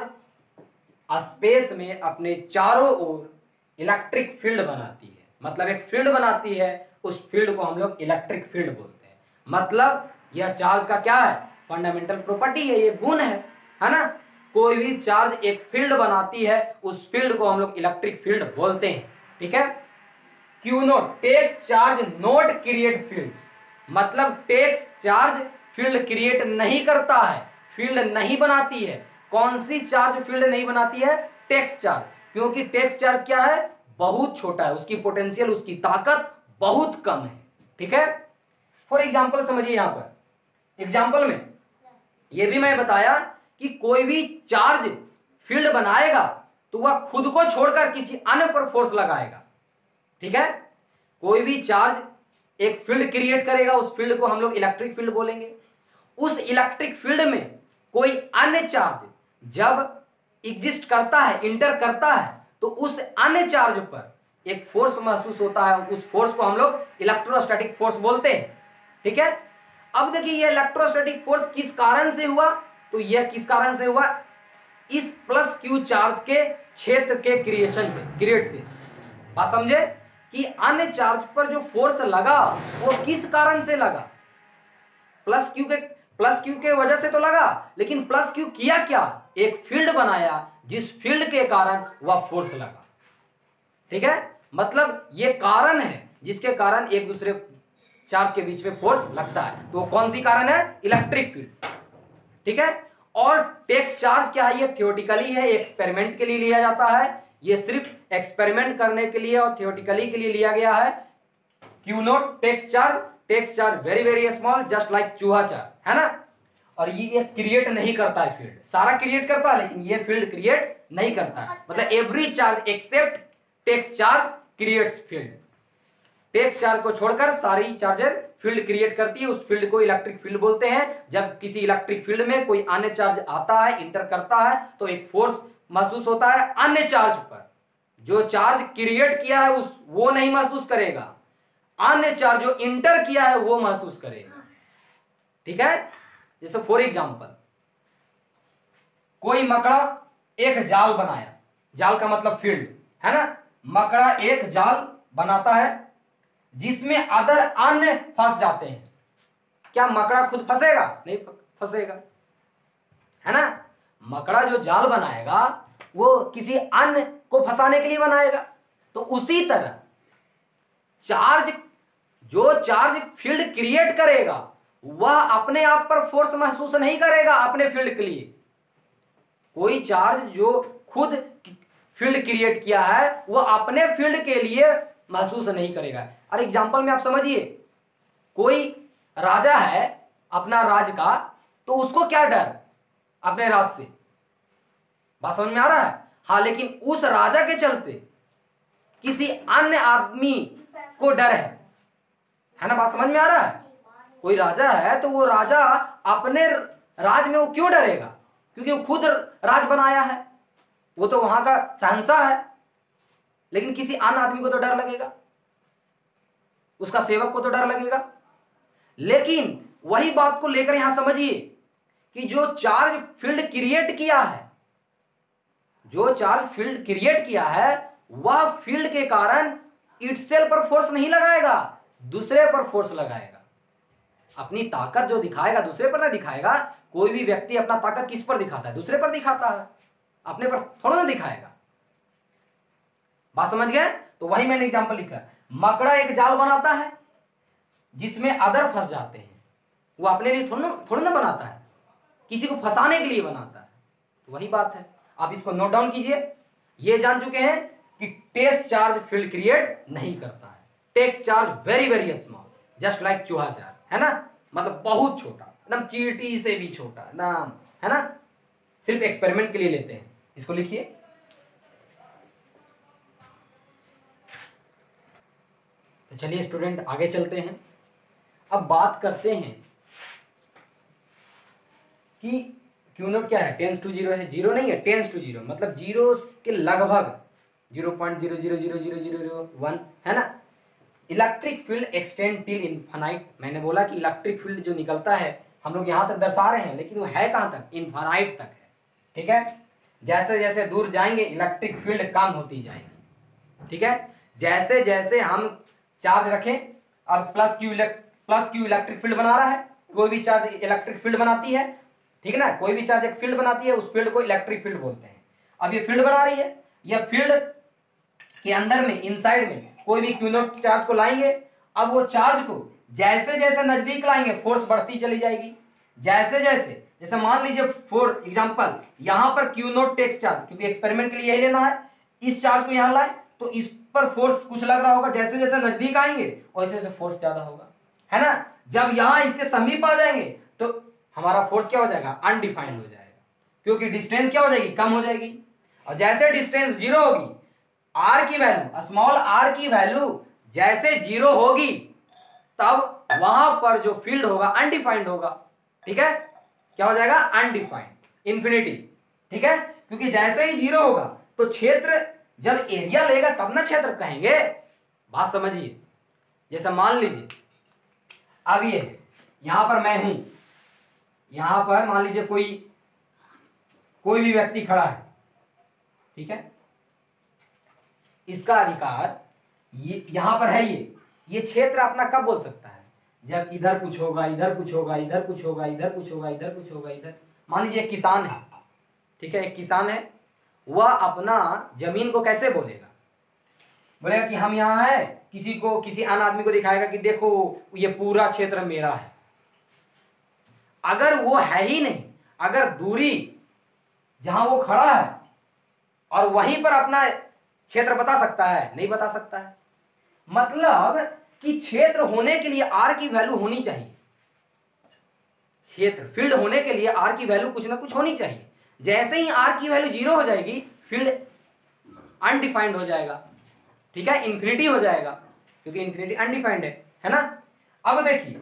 स्पेस में अपने चारों ओर इलेक्ट्रिक फील्ड बनाती है, मतलब एक फील्ड बनाती है, उस फील्ड को हम लोग इलेक्ट्रिक फील्ड बोलते हैं। मतलब यह चार्ज का क्या है, फंडामेंटल प्रॉपर्टी है, ये गुण है ना। कोई भी चार्ज एक फील्ड बनाती है, उस फील्ड को हम लोग इलेक्ट्रिक फील्ड बोलते हैं, ठीक है। क्यू नोट टेक्स चार्ज नोट क्रिएट फील्ड्स, मतलब टेक्स चार्ज फील्ड क्रिएट नहीं करता है, फील्ड नहीं बनाती है। कौन सी चार्ज फील्ड नहीं बनाती है, टेक्स चार्ज, क्योंकि टेक्स चार्ज क्या है, बहुत छोटा है, उसकी पोटेंशियल उसकी ताकत बहुत कम है, ठीक है। फॉर एग्जाम्पल समझिए, यहां पर एग्जाम्पल में यह भी मैं बताया कि कोई भी चार्ज फील्ड बनाएगा तो वह खुद को छोड़कर किसी अन्य पर फोर्स लगाएगा, ठीक है। कोई भी चार्ज एक फील्ड क्रिएट करेगा, उस फील्ड को हम लोग इलेक्ट्रिक फील्ड बोलेंगे। उस इलेक्ट्रिक फील्ड में कोई अन्य चार्ज जब एग्जिस्ट करता है, इंटर करता है, तो उस अन्य चार्ज पर एक फोर्स महसूस होता है, उस फोर्स को हम लोग इलेक्ट्रोस्टैटिक फोर्स बोलते हैं, ठीक है। अब देखिए ये इलेक्ट्रोस्टैटिक फोर्स किस कारण से हुआ, तो यह किस कारण से हुआ, इस प्लस क्यू चार्ज के क्षेत्र के क्रिएट से। बात समझे कि अन्य चार्ज पर जो फोर्स लगा वो किस कारण से लगा, प्लस क्यू के वजह से तो लगा, लेकिन प्लस क्यू किया क्या, एक फील्ड बनाया जिस फील्ड के कारण वह फोर्स लगा, ठीक है। मतलब ये कारण है जिसके कारण एक दूसरे चार्ज के बीच में फोर्स लगता है, तो कौन सी कारण है, इलेक्ट्रिक फील्ड, ठीक है। और टेक्स चार्ज क्या है, ये थियोरेटिकली है, एक्सपेरिमेंट के लिए लिया जाता है, ये सिर्फ एक्सपेरिमेंट करने के लिए और थियोरेटिकली के लिए लिया गया है। क्यू नोट टेक्स charge very very small just like चूहा चार्ज, है ना। और ये क्रिएट नहीं करता है फील्ड, सारा क्रिएट करता है लेकिन ये फील्ड क्रिएट नहीं करता है, मतलब एवरी चार्ज एक्सेप्ट टेक्स चार्ज क्रिएट्स फील्ड। टेक्स चार्ज को छोड़कर सारी चार्जर फील्ड क्रिएट करती है, उस फील्ड को इलेक्ट्रिक फील्ड बोलते हैं। जब किसी इलेक्ट्रिक फील्ड में कोई अन्य चार्ज आता है, इंटर करता है, तो एक फोर्स महसूस होता है अन्य चार्ज पर। जो चार्ज क्रिएट किया है उस वो नहीं महसूस करेगा, अन्य चार्ज जो इंटर किया है वो महसूस करेगा, ठीक है। जैसे फॉर एग्जांपल कोई मकड़ा एक जाल बनाया, जाल का मतलब फील्ड है ना, मकड़ा एक जाल बनाता है जिसमें अदर अन्य फंस जाते हैं। क्या मकड़ा खुद फंसेगा, नहीं फंसेगा, है ना। मकड़ा जो जाल बनाएगा वो किसी अन्य को फंसाने के लिए बनाएगा। तो उसी तरह जो चार्ज फील्ड क्रिएट करेगा वह अपने आप पर फोर्स महसूस नहीं करेगा अपने फील्ड के लिए। कोई चार्ज जो खुद फील्ड क्रिएट किया है वह अपने फील्ड के लिए महसूस नहीं करेगा। और एग्जांपल में आप समझिए, कोई राजा है अपना राज का, तो उसको क्या डर अपने राज से, बात समझ में आ रहा है। हाँ, लेकिन उस राजा के चलते किसी अन्य आदमी को डर है ना, बात समझ में आ रहा है। कोई राजा है तो वो राजा अपने राज में वो क्यों डरेगा, क्योंकि वो खुद राज बनाया है, वो तो वहां का शहंशाह है। लेकिन किसी अन्य आदमी को तो डर लगेगा, उसका सेवक को तो डर लगेगा। लेकिन वही बात को लेकर यहां समझिए कि जो चार्ज फील्ड क्रिएट किया है, जो चार्ज फील्ड क्रिएट किया है वह फील्ड के कारण इटसेल्फ पर फोर्स नहीं लगाएगा, दूसरे पर फोर्स लगाएगा। अपनी ताकत जो दिखाएगा दूसरे पर ना दिखाएगा। कोई भी व्यक्ति अपना ताकत किस पर दिखाता है, दूसरे पर दिखाता है, अपने पर थोड़ा ना दिखाएगा। बात समझ गए। तो वही मैंने एग्जांपल लिखा, मकड़ा एक जाल बनाता है जिसमें अदर फंस जाते हैं। वो अपने लिए थोड़ा ना बनाता है, किसी को फंसाने के लिए बनाता है। तो वही बात है, आप इसको नोट डाउन कीजिए। ये जान चुके हैं कि टेस्ट चार्ज फील्ड क्रिएट नहीं करता है। Text charge very very small, just like चूहा चार्ज, है ना, मतलब बहुत छोटा, एकदम चींटी से भी छोटा नाम, है ना। सिर्फ एक्सपेरिमेंट के लिए लेते हैं, इसको लिखिए। तो चलिए स्टूडेंट आगे चलते हैं। अब बात करते हैं कि क्यू नॉट क्या है, टेंस टू जीरो है, जीरो नहीं है, टेंस टू जीरो मतलब जीरो के लगभग 0.000001 है ना। Electric field extend till infinite, मैंने बोला कि इलेक्ट्रिक फील्ड जो निकलता है हम लोग यहाँ तक दर्शा रहे हैं, लेकिन वो है कहाँ तक, इनफाइनाइट तक है, ठीक है। जैसे जैसे दूर जाएंगे इलेक्ट्रिक फील्ड कम होती जाएगी, ठीक है। जैसे जैसे हम चार्ज रखें, अब प्लस क्यू इलेक्ट्रिक फील्ड बना रहा है, कोई भी चार्ज इलेक्ट्रिक फील्ड बनाती है, ठीक है ना, कोई भी चार्ज एक फील्ड बनाती है, उस फील्ड को इलेक्ट्रिक फील्ड बोलते हैं। अब ये फील्ड बना रही है, यह फील्ड के अंदर में इनसाइड में कोई भी क्यू नॉट चार्ज को लाएंगे, अब वो चार्ज को जैसे जैसे नजदीक लाएंगे फोर्स बढ़ती चली जाएगी। जैसे जैसे, जैसे मान लीजिए फॉर एग्जांपल यहाँ पर क्यू नॉट टेक्स चार्ज, क्योंकि एक्सपेरिमेंट के लिए यही लेना है, इस चार्ज को यहाँ लाए तो इस पर फोर्स कुछ लग रहा होगा, जैसे जैसे नजदीक आएंगे वैसे वैसे फोर्स ज्यादा होगा, है ना। जब यहाँ इसके समीप आ जाएंगे तो हमारा फोर्स क्या हो जाएगा, अनडिफाइंड हो जाएगा, क्योंकि डिस्टेंस क्या हो जाएगी, कम हो जाएगी। और जैसे डिस्टेंस जीरो होगी, आर की वैल्यू, स्मॉल आर की वैल्यू जैसे जीरो होगी, तब वहां पर जो फील्ड होगा अनडिफाइंड होगा, ठीक है। क्या हो जाएगा, अनडिफाइंड, इंफिनिटी, ठीक है। क्योंकि जैसे ही जीरो होगा तो क्षेत्र जब एरिया लेगा तब ना क्षेत्र कहेंगे, बात समझिए। जैसे मान लीजिए अब ये यहां पर मैं हूं, यहां पर मान लीजिए कोई भी व्यक्ति खड़ा है, ठीक है, इसका अधिकार ये यहां पर है, ये क्षेत्र अपना कब बोल सकता है, जब इधर कुछ होगा, इधर कुछ होगा, इधर कुछ होगा, इधर कुछ होगा, इधर कुछ होगा, इधर। मान लीजिए एक किसान है, ठीक है, एक किसान है, वह अपना जमीन को कैसे बोलेगा, बोलेगा कि हम यहाँ है, किसी अन्य आदमी को दिखाएगा कि देखो ये पूरा क्षेत्र मेरा है। अगर वो है ही नहीं, अगर दूरी जहां वो खड़ा है और वहीं पर अपना क्षेत्र बता सकता है, नहीं बता सकता है। मतलब कि क्षेत्र होने के लिए आर की वैल्यू होनी चाहिए, क्षेत्र फील्ड होने के लिए आर की वैल्यू कुछ ना कुछ होनी चाहिए। जैसे ही आर की वैल्यू जीरो हो जाएगी, फील्ड अनडिफाइंड हो जाएगा, ठीक है, इंफिनिटी हो जाएगा, क्योंकि इंफिनिटी अनडिफाइंड है ना। अब देखिए,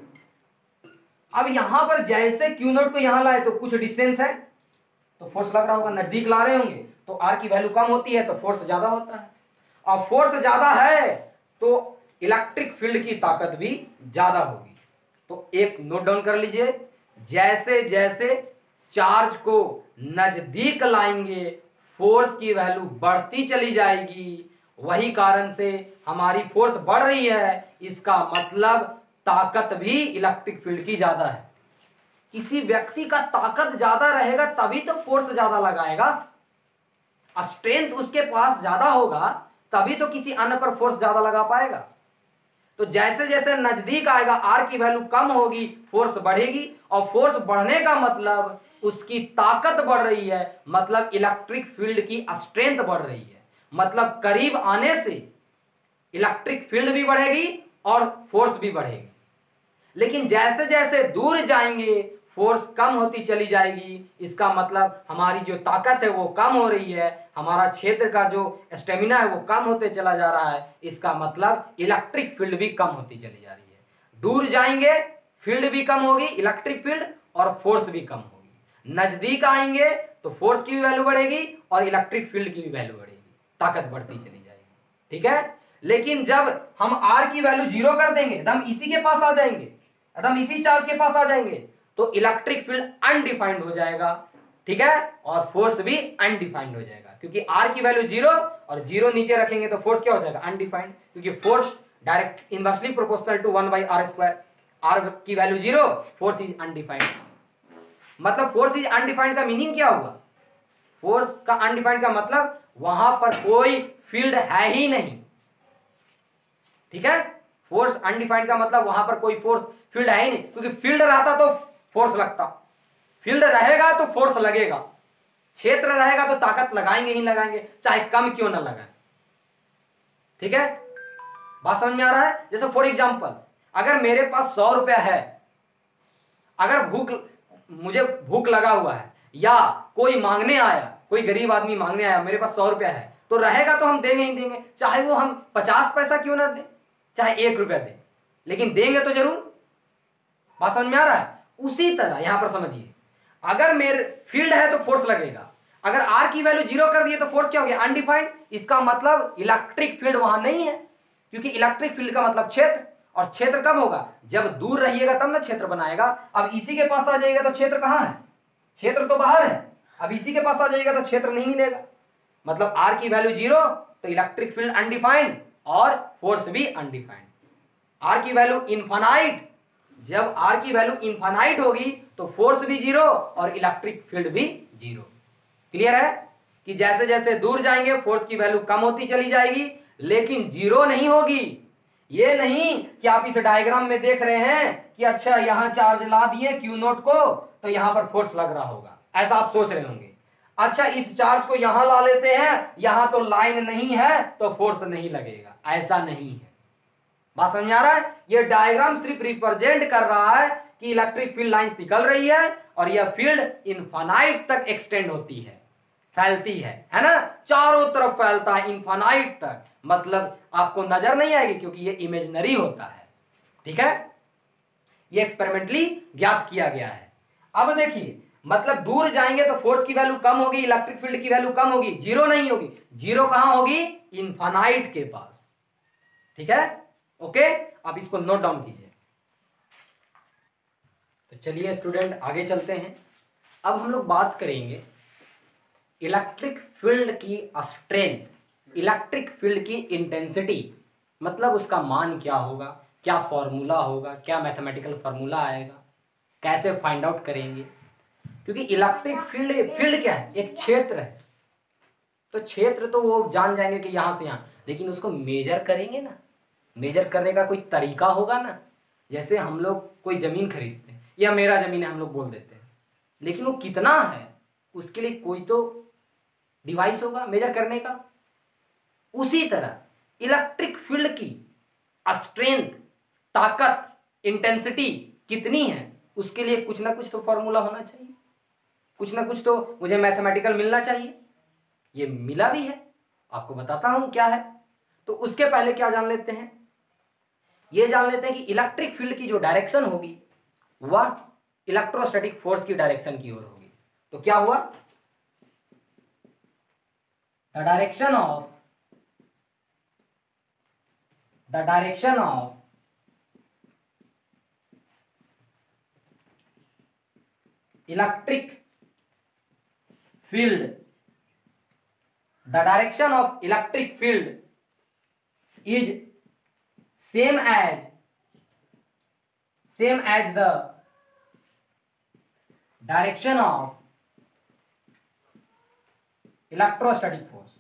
अब यहां पर जैसे क्यू नॉट को यहां लाए तो कुछ डिस्टेंस है तो फोर्स लग रहा होगा, नजदीक ला रहे होंगे तो आर की वैल्यू कम होती है तो फोर्स ज्यादा होता है, और फोर्स ज्यादा है तो इलेक्ट्रिक फील्ड की ताकत भी ज्यादा होगी। तो एक नोट डाउन कर लीजिए, जैसे जैसे चार्ज को नजदीक लाएंगे फोर्स की वैल्यू बढ़ती चली जाएगी, वही कारण से हमारी फोर्स बढ़ रही है, इसका मतलब ताकत भी इलेक्ट्रिक फील्ड की ज्यादा है। किसी व्यक्ति का ताकत ज्यादा रहेगा तभी तो फोर्स ज्यादा लगाएगा, स्ट्रेंथ उसके पास ज्यादा होगा तभी तो किसी अन्य पर फोर्स ज्यादा लगा पाएगा। तो जैसे जैसे नजदीक आएगा आर की वैल्यू कम होगी, फोर्स बढ़ेगी, और फोर्स बढ़ने का मतलब उसकी ताकत बढ़ रही है, मतलब इलेक्ट्रिक फील्ड की स्ट्रेंथ बढ़ रही है, मतलब करीब आने से इलेक्ट्रिक फील्ड भी बढ़ेगी और फोर्स भी बढ़ेगी। लेकिन जैसे जैसे दूर जाएंगे फोर्स कम होती चली जाएगी, इसका मतलब हमारी जो ताकत है वो कम हो रही है, हमारा क्षेत्र का जो स्टेमिना है वो कम होते चला जा रहा है, इसका मतलब इलेक्ट्रिक फील्ड भी कम होती चली जा रही है। दूर जाएंगे फील्ड भी कम होगी, इलेक्ट्रिक फील्ड, और फोर्स भी कम होगी। नजदीक आएंगे तो फोर्स की भी वैल्यू बढ़ेगी और इलेक्ट्रिक फील्ड की भी वैल्यू बढ़ेगी, ताकत बढ़ती चली जाएगी, ठीक है। लेकिन जब हम आर की वैल्यू जीरो कर देंगे, एकदम इसी के पास आ जाएंगे, एकदम इसी चार्ज के पास आ जाएंगे, तो इलेक्ट्रिक फील्ड अनडिफाइंड हो जाएगा, ठीक है, और फोर्स भी अनडिफाइंड हो जाएगा, क्योंकि आर की वैल्यू जीरो और जीरो नीचे रखेंगे तो फोर्स क्या हो जाएगा, अनडिफाइंड, क्योंकि force direct inversely proportional to 1/r²। R की value zero, force is undefined. मतलब फोर्स इज अनडिफाइंड का मीनिंग क्या हुआ, फोर्स का अनडिफाइंड का मतलब वहां पर कोई फील्ड है ही नहीं, ठीक है। फोर्स अनडिफाइंड का मतलब वहां पर कोई फोर्स फील्ड है ही नहीं, क्योंकि फील्ड रहता तो फोर्स लगता, फील्ड रहेगा तो फोर्स लगेगा, क्षेत्र रहेगा तो ताकत लगाएंगे ही लगाएंगे, चाहे कम क्यों ना लगाए। ठीक है, बात समझ में आ रहा है। जैसे फॉर एग्जांपल, अगर मेरे पास 100 रुपया है, अगर मुझे भूख लगा हुआ है या कोई मांगने आया, कोई गरीब आदमी मांगने आया, मेरे पास 100 रुपया है, तो रहेगा तो हम देंगे ही देंगे, चाहे वो हम 50 पैसा क्यों ना दें, चाहे 1 रुपया दें, लेकिन देंगे तो जरूर। बात समझ में आ रहा है। उसी तरह यहां पर समझिए, अगर मेरे फील्ड है तो फोर्स लगेगा, अगर आर की वैल्यू 0 कर दिए तो फोर्स क्या हो गया, अनडिफाइंड। इसका मतलब इलेक्ट्रिक फील्ड वहां नहीं है, क्योंकि इलेक्ट्रिक फील्ड का मतलब क्षेत्र, और क्षेत्र कब होगा, जब दूर रहिएगा तब ना क्षेत्र बनाएगा। अब इसी के पास आ जाएगा तो क्षेत्र कहां है, क्षेत्र तो बाहर है। अब इसी के पास आ जाएगा तो क्षेत्र नहीं मिलेगा, मतलब आर की वैल्यू 0 तो इलेक्ट्रिक फील्ड अनडिफाइंड और फोर्स भी अनडिफाइंड। आर की वैल्यू इनफाइनाइट, जब आर की वैल्यू इनफाइनाइट होगी तो फोर्स भी 0 और इलेक्ट्रिक फील्ड भी 0। क्लियर है कि जैसे जैसे दूर जाएंगे फोर्स की वैल्यू कम होती चली जाएगी, लेकिन 0 नहीं होगी। ये नहीं कि आप इस डायग्राम में देख रहे हैं कि अच्छा यहां चार्ज ला दिए क्यू नोट को तो यहां पर फोर्स लग रहा होगा, ऐसा आप सोच रहे होंगे। अच्छा इस चार्ज को यहां ला लेते हैं, यहां तो लाइन नहीं है तो फोर्स नहीं लगेगा, ऐसा नहीं है। बात समझ में आ रहा है। ये डायग्राम सिर्फ रिप्रेजेंट कर रहा है कि इलेक्ट्रिक फील्ड लाइंस निकल रही है और यह फील्ड इनफाइनाइट तक एक्सटेंड होती है, फैलती है ना, चारों तरफ फैलता है इनफाइनाइट तक। मतलब आपको नजर नहीं आएगी क्योंकि ये इमेजिनरी होता है। ठीक है, ये एक्सपेरिमेंटली ज्ञात किया गया है। अब देखिए, मतलब दूर जाएंगे तो फोर्स की वैल्यू कम होगी, इलेक्ट्रिक फील्ड की वैल्यू कम होगी, 0 नहीं होगी। 0 कहां होगी, इनफाइनाइट के पास। ठीक है, ओके, आप इसको नोट डाउन कीजिए। तो चलिए स्टूडेंट आगे चलते हैं। अब हम लोग बात करेंगे इलेक्ट्रिक फील्ड की स्ट्रेंथ, इलेक्ट्रिक फील्ड की इंटेंसिटी, मतलब उसका मान क्या होगा, क्या फॉर्मूला होगा, क्या मैथमेटिकल फॉर्मूला आएगा, कैसे फाइंड आउट करेंगे। क्योंकि इलेक्ट्रिक फील्ड क्या है, एक क्षेत्र है, तो क्षेत्र तो वो जान जाएंगे कि यहां से यहां, लेकिन उसको मेजर करेंगे ना, मेजर करने का कोई तरीका होगा ना। जैसे हम लोग कोई जमीन खरीदते हैं, या मेरा जमीन है हम लोग बोल देते हैं, लेकिन वो कितना है उसके लिए कोई तो डिवाइस होगा मेजर करने का। उसी तरह इलेक्ट्रिक फील्ड की स्ट्रेंथ, ताकत, इंटेंसिटी कितनी है, उसके लिए कुछ ना कुछ तो फॉर्मूला होना चाहिए, कुछ ना कुछ तो मुझे मैथमेटिकल मिलना चाहिए। ये मिला भी है, आपको बताता हूं क्या है। तो उसके पहले क्या जान लेते हैं, ये जान लेते हैं कि इलेक्ट्रिक फील्ड की जो डायरेक्शन होगी वह इलेक्ट्रोस्टैटिक फोर्स की डायरेक्शन की ओर होगी। तो क्या हुआ, the direction of electric field, the direction of electric field is same as the direction of electrostatic force,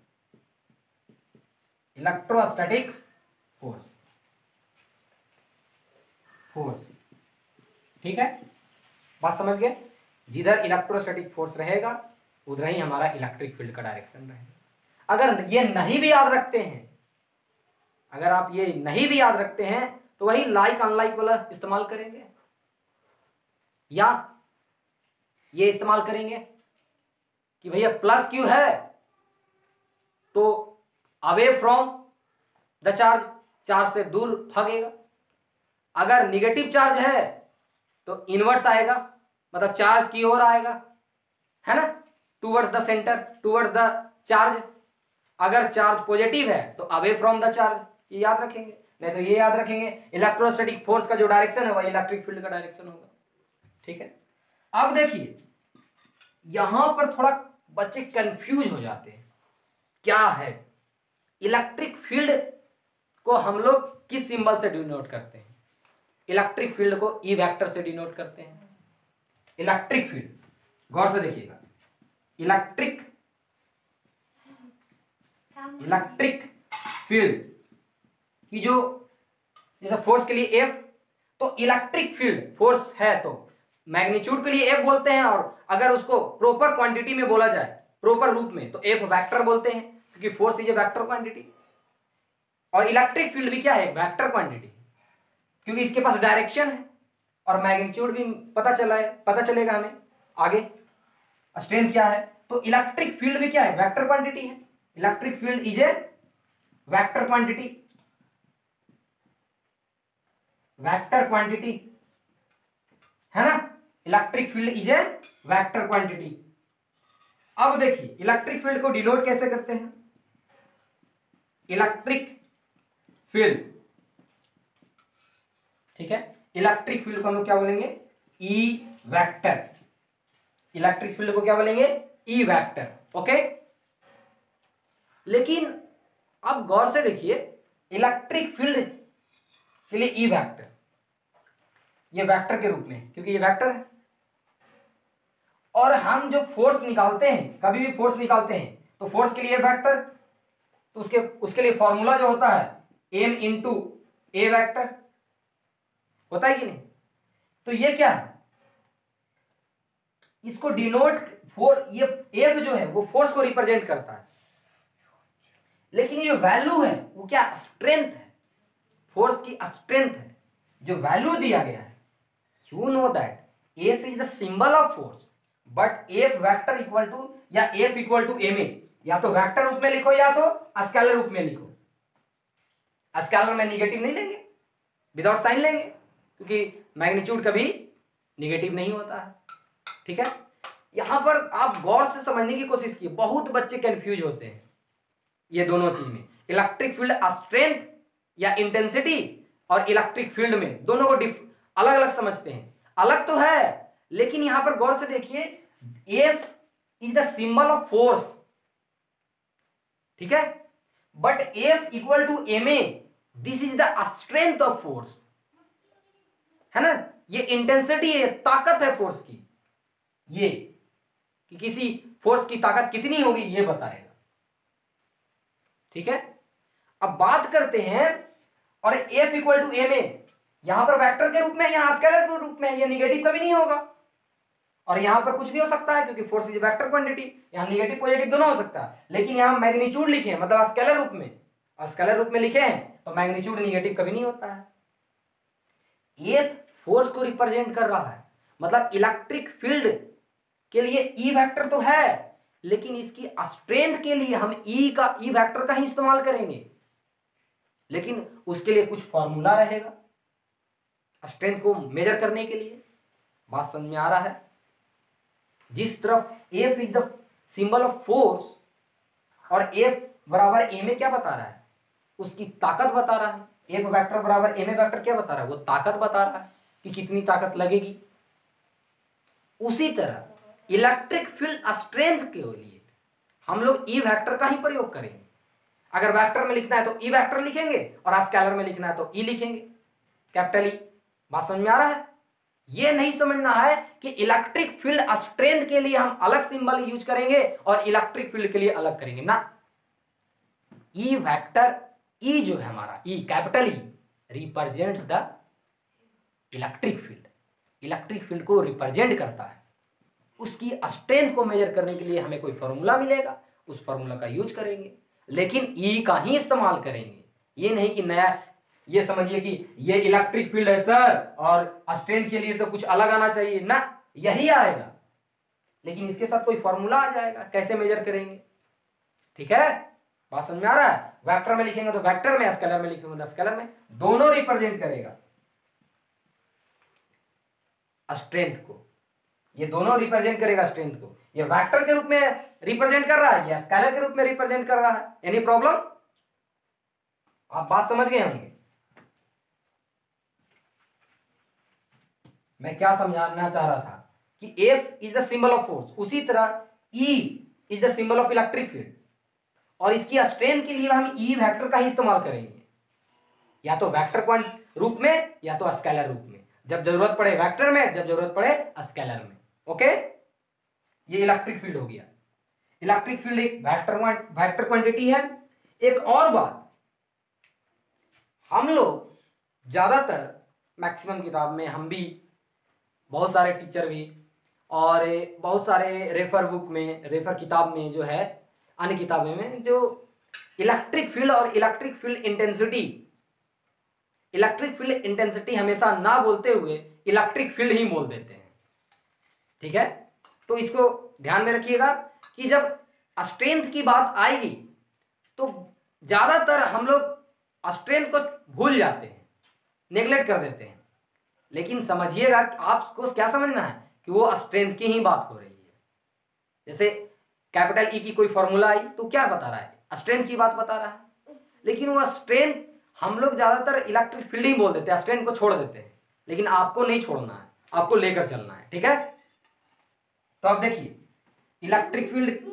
ठीक है, बात समझ गए। जिधर इलेक्ट्रोस्टैटिक फोर्स रहेगा उधर ही हमारा इलेक्ट्रिक फील्ड का डायरेक्शन रहेगा। अगर ये नहीं भी याद रखते हैं, अगर आप ये नहीं भी याद रखते हैं तो वही लाइक अनलाइक वाला इस्तेमाल करेंगे, या ये इस्तेमाल करेंगे कि भैया प्लस क्यू है तो away from the charge, charge से दूर भागेगा। अगर निगेटिव चार्ज है तो इनवर्स आएगा, मतलब चार्ज की ओर आएगा, है ना, towards the centre, towards the charge. अगर चार्ज पॉजिटिव है तो अवे फ्रॉम द चार्ज, ये याद रखेंगे। नहीं तो ये याद रखेंगे इलेक्ट्रोस्टैटिक फोर्स का जो डायरेक्शन है वह इलेक्ट्रिक फील्ड का डायरेक्शन होगा। ठीक है, अब देखिए यहां पर थोड़ा बच्चे कंफ्यूज हो जाते हैं, क्या है इलेक्ट्रिक फील्ड को हम लोग किस सिंबल से डिनोट करते हैं। इलेक्ट्रिक फील्ड को ई वेक्टर से डिनोट करते हैं। इलेक्ट्रिक फील्ड, गौर से देखिएगा, इलेक्ट्रिक फील्ड की जो जैसे फोर्स के लिए एफ, तो इलेक्ट्रिक फील्ड फोर्स है तो मैग्नीट्यूड के लिए एफ बोलते हैं, और अगर उसको प्रॉपर क्वांटिटी में बोला जाए, प्रॉपर रूप में, तो एफ वेक्टर बोलते हैं, क्योंकि force is a vector quantity. और इलेक्ट्रिक फील्ड भी क्या है, वेक्टर क्वांटिटी, क्योंकि इसके पास डायरेक्शन है और मैग्नीट्यूड भी पता चला है, पता चलेगा हमें आगे स्ट्रेंथ क्या है। तो इलेक्ट्रिक फील्ड भी क्या है, वेक्टर क्वांटिटी है। Electric field is a vector quantity, vector quantity है ना। Electric field is a vector quantity. अब देखिए इलेक्ट्रिक फील्ड को डिनोट कैसे करते हैं। इलेक्ट्रिक फील्ड, ठीक है, इलेक्ट्रिक फील्ड को हम लोग क्या बोलेंगे, ई वेक्टर। इलेक्ट्रिक फील्ड को क्या बोलेंगे, ई वेक्टर। ओके, लेकिन अब गौर से देखिए, इलेक्ट्रिक फील्ड के लिए ई वेक्टर, ये वेक्टर के रूप में, क्योंकि ये वेक्टर है। और हम जो फोर्स निकालते हैं, कभी भी फोर्स निकालते हैं, तो फोर्स के लिए वेक्टर, तो उसके लिए फॉर्मूला जो होता है एम इंटू ए वेक्टर होता है कि नहीं। तो ये क्या है, इसको डिनोट ये एफ जो है वो फोर्स को रिप्रेजेंट करता है, लेकिन ये जो वैल्यू है वो क्या, स्ट्रेंथ है, फोर्स की स्ट्रेंथ है, जो वैल्यू दिया गया है। You know that F is the symbol of force, but F vector equal to, या F equal to m a, या तो वेक्टर रूप में लिखो या तो स्केलर रूप में लिखो। स्केलर में निगेटिव नहीं लेंगे, विदाउट साइन लेंगे, क्योंकि मैग्नीट्यूड कभी निगेटिव नहीं होता है। ठीक है, यहां पर आप गौर से समझने की कोशिश कीजिए, बहुत बच्चे कंफ्यूज होते हैं ये दोनों चीज में। इलेक्ट्रिक फील्ड स्ट्रेंथ या इंटेंसिटी और इलेक्ट्रिक फील्ड में दोनों को अलग अलग समझते हैं। अलग तो है, लेकिन यहां पर गौर से देखिए, F is the symbol of force, ठीक है, but F equal to m a, this is the strength of force, है ना। ये इंटेंसिटी है, ताकत है फोर्स की, ये कि किसी फोर्स की ताकत कितनी होगी ये बताएगा। ठीक है, अब बात करते हैं, और F equal to m a यहां पर वेक्टर के रूप में, यहां स्केलर के रूप में, ये निगेटिव कभी नहीं होगा, और यहां पर कुछ भी हो सकता है, क्योंकि फोर्स इज वेक्टर क्वांटिटी, यहां निगेटिव पॉजिटिव दोनों हो सकता है। लेकिन यहां मैग्नीट्यूड लिखे हैं, मतलब स्केलर रूप में, स्केलर रूप में लिखे हैं, तो मैग्नीट्यूड निगेटिव कभी नहीं होता है। एफ फोर्स को रिप्रेजेंट कर रहा है, मतलब इलेक्ट्रिक फील्ड के लिए ई वेक्टर तो है, लेकिन इसकी स्ट्रेंथ के लिए हम ई वेक्टर का ही इस्तेमाल करेंगे, लेकिन उसके लिए कुछ फॉर्मूला रहेगा स्ट्रेंथ को मेजर करने के लिए। बात समझ में आ रहा है। जिस तरफ F is the symbol of force और एफ बराबर एम ए क्या बता रहा है, उसकी ताकत बता रहा है। एफ वेक्टर बराबर एम ए वेक्टर क्या बता रहा है, वो ताकत बता रहा है कि कितनी ताकत लगेगी। उसी तरह इलेक्ट्रिक फील्ड स्ट्रेंथ के लिए हम लोग ई वेक्टर का ही प्रयोग करेंगे। अगर वेक्टर में लिखना है तो ई वेक्टर लिखेंगे, और स्केलर में लिखना है तो ई लिखेंगे, कैपिटल ई। बात समझ में आ रहा है। ये नहीं समझना है कि इलेक्ट्रिक फील्ड स्ट्रेंथ के लिए हम अलग सिंबल यूज करेंगे और इलेक्ट्रिक फील्ड के लिए अलग करेंगे ना। ई वेक्टर, ई जो है हमारा, E capital E represents the electric field, electric field को रिप्रेजेंट करता है। उसकी स्ट्रेंथ को मेजर करने के लिए हमें कोई फॉर्मूला मिलेगा, उस फॉर्मूला का यूज करेंगे, लेकिन ई का ही इस्तेमाल करेंगे। ये नहीं कि नया, ये समझिए कि ये इलेक्ट्रिक फील्ड है सर और स्ट्रेंथ के लिए तो कुछ अलग आना चाहिए ना, यही आएगा, लेकिन इसके साथ कोई फॉर्मूला आ जाएगा, कैसे मेजर करेंगे। ठीक है, बात समझ में आ रहा है। वेक्टर में लिखेंगे तो वेक्टर में, स्केलर में लिखेंगे तो स्केलर में, दोनों रिप्रेजेंट करेगा स्ट्रेंथ को, ये दोनों रिप्रेजेंट करेगा स्ट्रेंथ को। ये वेक्टर के रूप में रिप्रेजेंट कर रहा है या स्केलर के रूप में रिप्रेजेंट कर रहा है, एनी प्रॉब्लम। आप बात समझ गए होंगे मैं क्या समझाना चाह रहा था, कि F is the symbol of force, उसी तरह E is the symbol of electric field, और इसकी स्ट्रेंथ के लिए हम ई वेक्टर का ही इस्तेमाल करेंगे, या तो वेक्टर रूप में या तो स्केलर रूप में, जब जरूरत पड़े वेक्टर में, जब जरूरत पड़े स्केलर में। ओके, ये इलेक्ट्रिक फील्ड हो गया। इलेक्ट्रिक फील्ड एक वेक्टर क्वांटिटी है। एक और बात, हम लोग ज्यादातर मैक्सिमम किताब में हम भी बहुत सारे टीचर भी और बहुत सारे रेफर बुक में, रेफर किताब में जो है, अन्य किताबों में जो इलेक्ट्रिक फील्ड और इलेक्ट्रिक फील्ड इंटेंसिटी हमेशा ना बोलते हुए इलेक्ट्रिक फील्ड ही बोल देते हैं। ठीक है, तो इसको ध्यान में रखिएगा कि जब स्ट्रेंथ की बात आएगी तो ज्यादातर हम लोग स्ट्रेंथ को भूल जाते हैं, नेग्लेक्ट कर देते हैं। लेकिन समझिएगा आपको क्या समझना है कि वो स्ट्रेंथ की ही बात हो रही है। जैसे कैपिटल ई की कोई फॉर्मूला आई तो क्या बता रहा है, स्ट्रेंथ की बात बता रहा है। लेकिन वो स्ट्रेंथ हम लोग ज्यादातर इलेक्ट्रिक फील्ड ही बोल देते हैं, स्ट्रेंथ को छोड़ देते हैं। लेकिन आपको नहीं छोड़ना है, आपको लेकर चलना है। ठीक है, तो आप देखिए इलेक्ट्रिक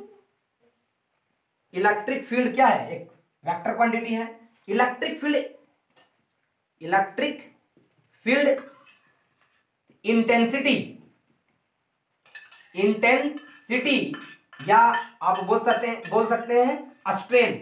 फील्ड क्या है, एक वेक्टर क्वांटिटी है। इलेक्ट्रिक फील्ड इंटेंसिटी या आप बोल सकते हैं स्ट्रेंथ।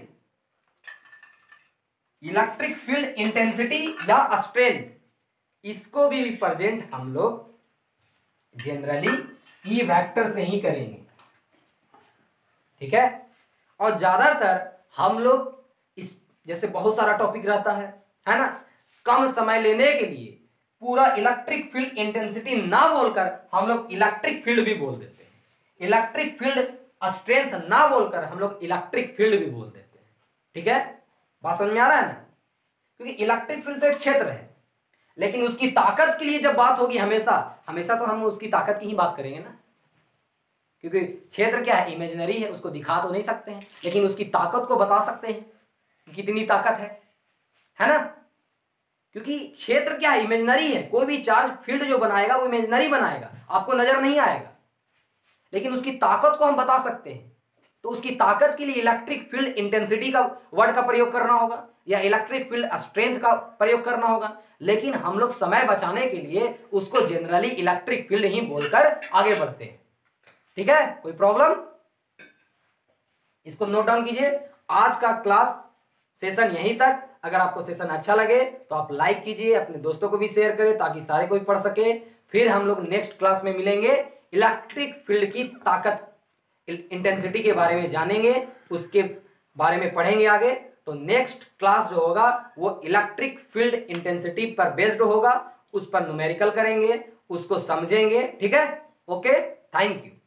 इलेक्ट्रिक फील्ड इंटेंसिटी या स्ट्रेंथ, इसको भी रिप्रेजेंट हम लोग जनरली ई वेक्टर से ही करेंगे। ठीक है, और ज्यादातर हम लोग इस जैसे बहुत सारा टॉपिक रहता है ना, कम समय लेने के लिए पूरा इलेक्ट्रिक फील्ड इंटेंसिटी ना बोलकर हम लोग इलेक्ट्रिक फील्ड भी बोल देते हैं। इलेक्ट्रिक फील्ड स्ट्रेंथ ना बोलकर हम लोग इलेक्ट्रिक फील्ड भी बोल देते हैं। ठीक है, बात समझ में आ रहा है ना? क्योंकि इलेक्ट्रिक फील्ड तो एक क्षेत्र है, लेकिन उसकी ताकत के लिए जब बात होगी हमेशा तो हम उसकी ताकत की ही बात करेंगे ना। क्योंकि क्षेत्र क्या है, इमेजिनरी है, उसको दिखा तो नहीं सकते हैं, लेकिन उसकी ताकत को बता सकते हैं कि कितनी ताकत है ना। क्योंकि क्षेत्र क्या है, इमेजिनरी है। कोई भी चार्ज फील्ड जो बनाएगा वो इमेजिनरी बनाएगा, आपको नजर नहीं आएगा, लेकिन उसकी ताकत को हम बता सकते हैं। तो उसकी ताकत के लिए इलेक्ट्रिक फील्ड इंटेंसिटी का वर्ड का प्रयोग करना होगा या इलेक्ट्रिक फील्ड स्ट्रेंथ का प्रयोग करना होगा। लेकिन हम लोग समय बचाने के लिए उसको जनरली इलेक्ट्रिक फील्ड ही बोलकर आगे बढ़ते हैं। ठीक है, कोई प्रॉब्लम? इसको नोट डाउन कीजिए। आज का क्लास सेशन यहीं तक। अगर आपको सेशन अच्छा लगे तो आप लाइक कीजिए, अपने दोस्तों को भी शेयर करें ताकि सारे कोई पढ़ सके। फिर हम लोग नेक्स्ट क्लास में मिलेंगे, इलेक्ट्रिक फील्ड की ताकत इंटेंसिटी के बारे में जानेंगे, उसके बारे में पढ़ेंगे आगे। तो नेक्स्ट क्लास जो होगा वो इलेक्ट्रिक फील्ड इंटेंसिटी पर बेस्ड होगा, उस पर न्यूमेरिकल करेंगे, उसको समझेंगे। ठीक है, ओके, थैंक यू।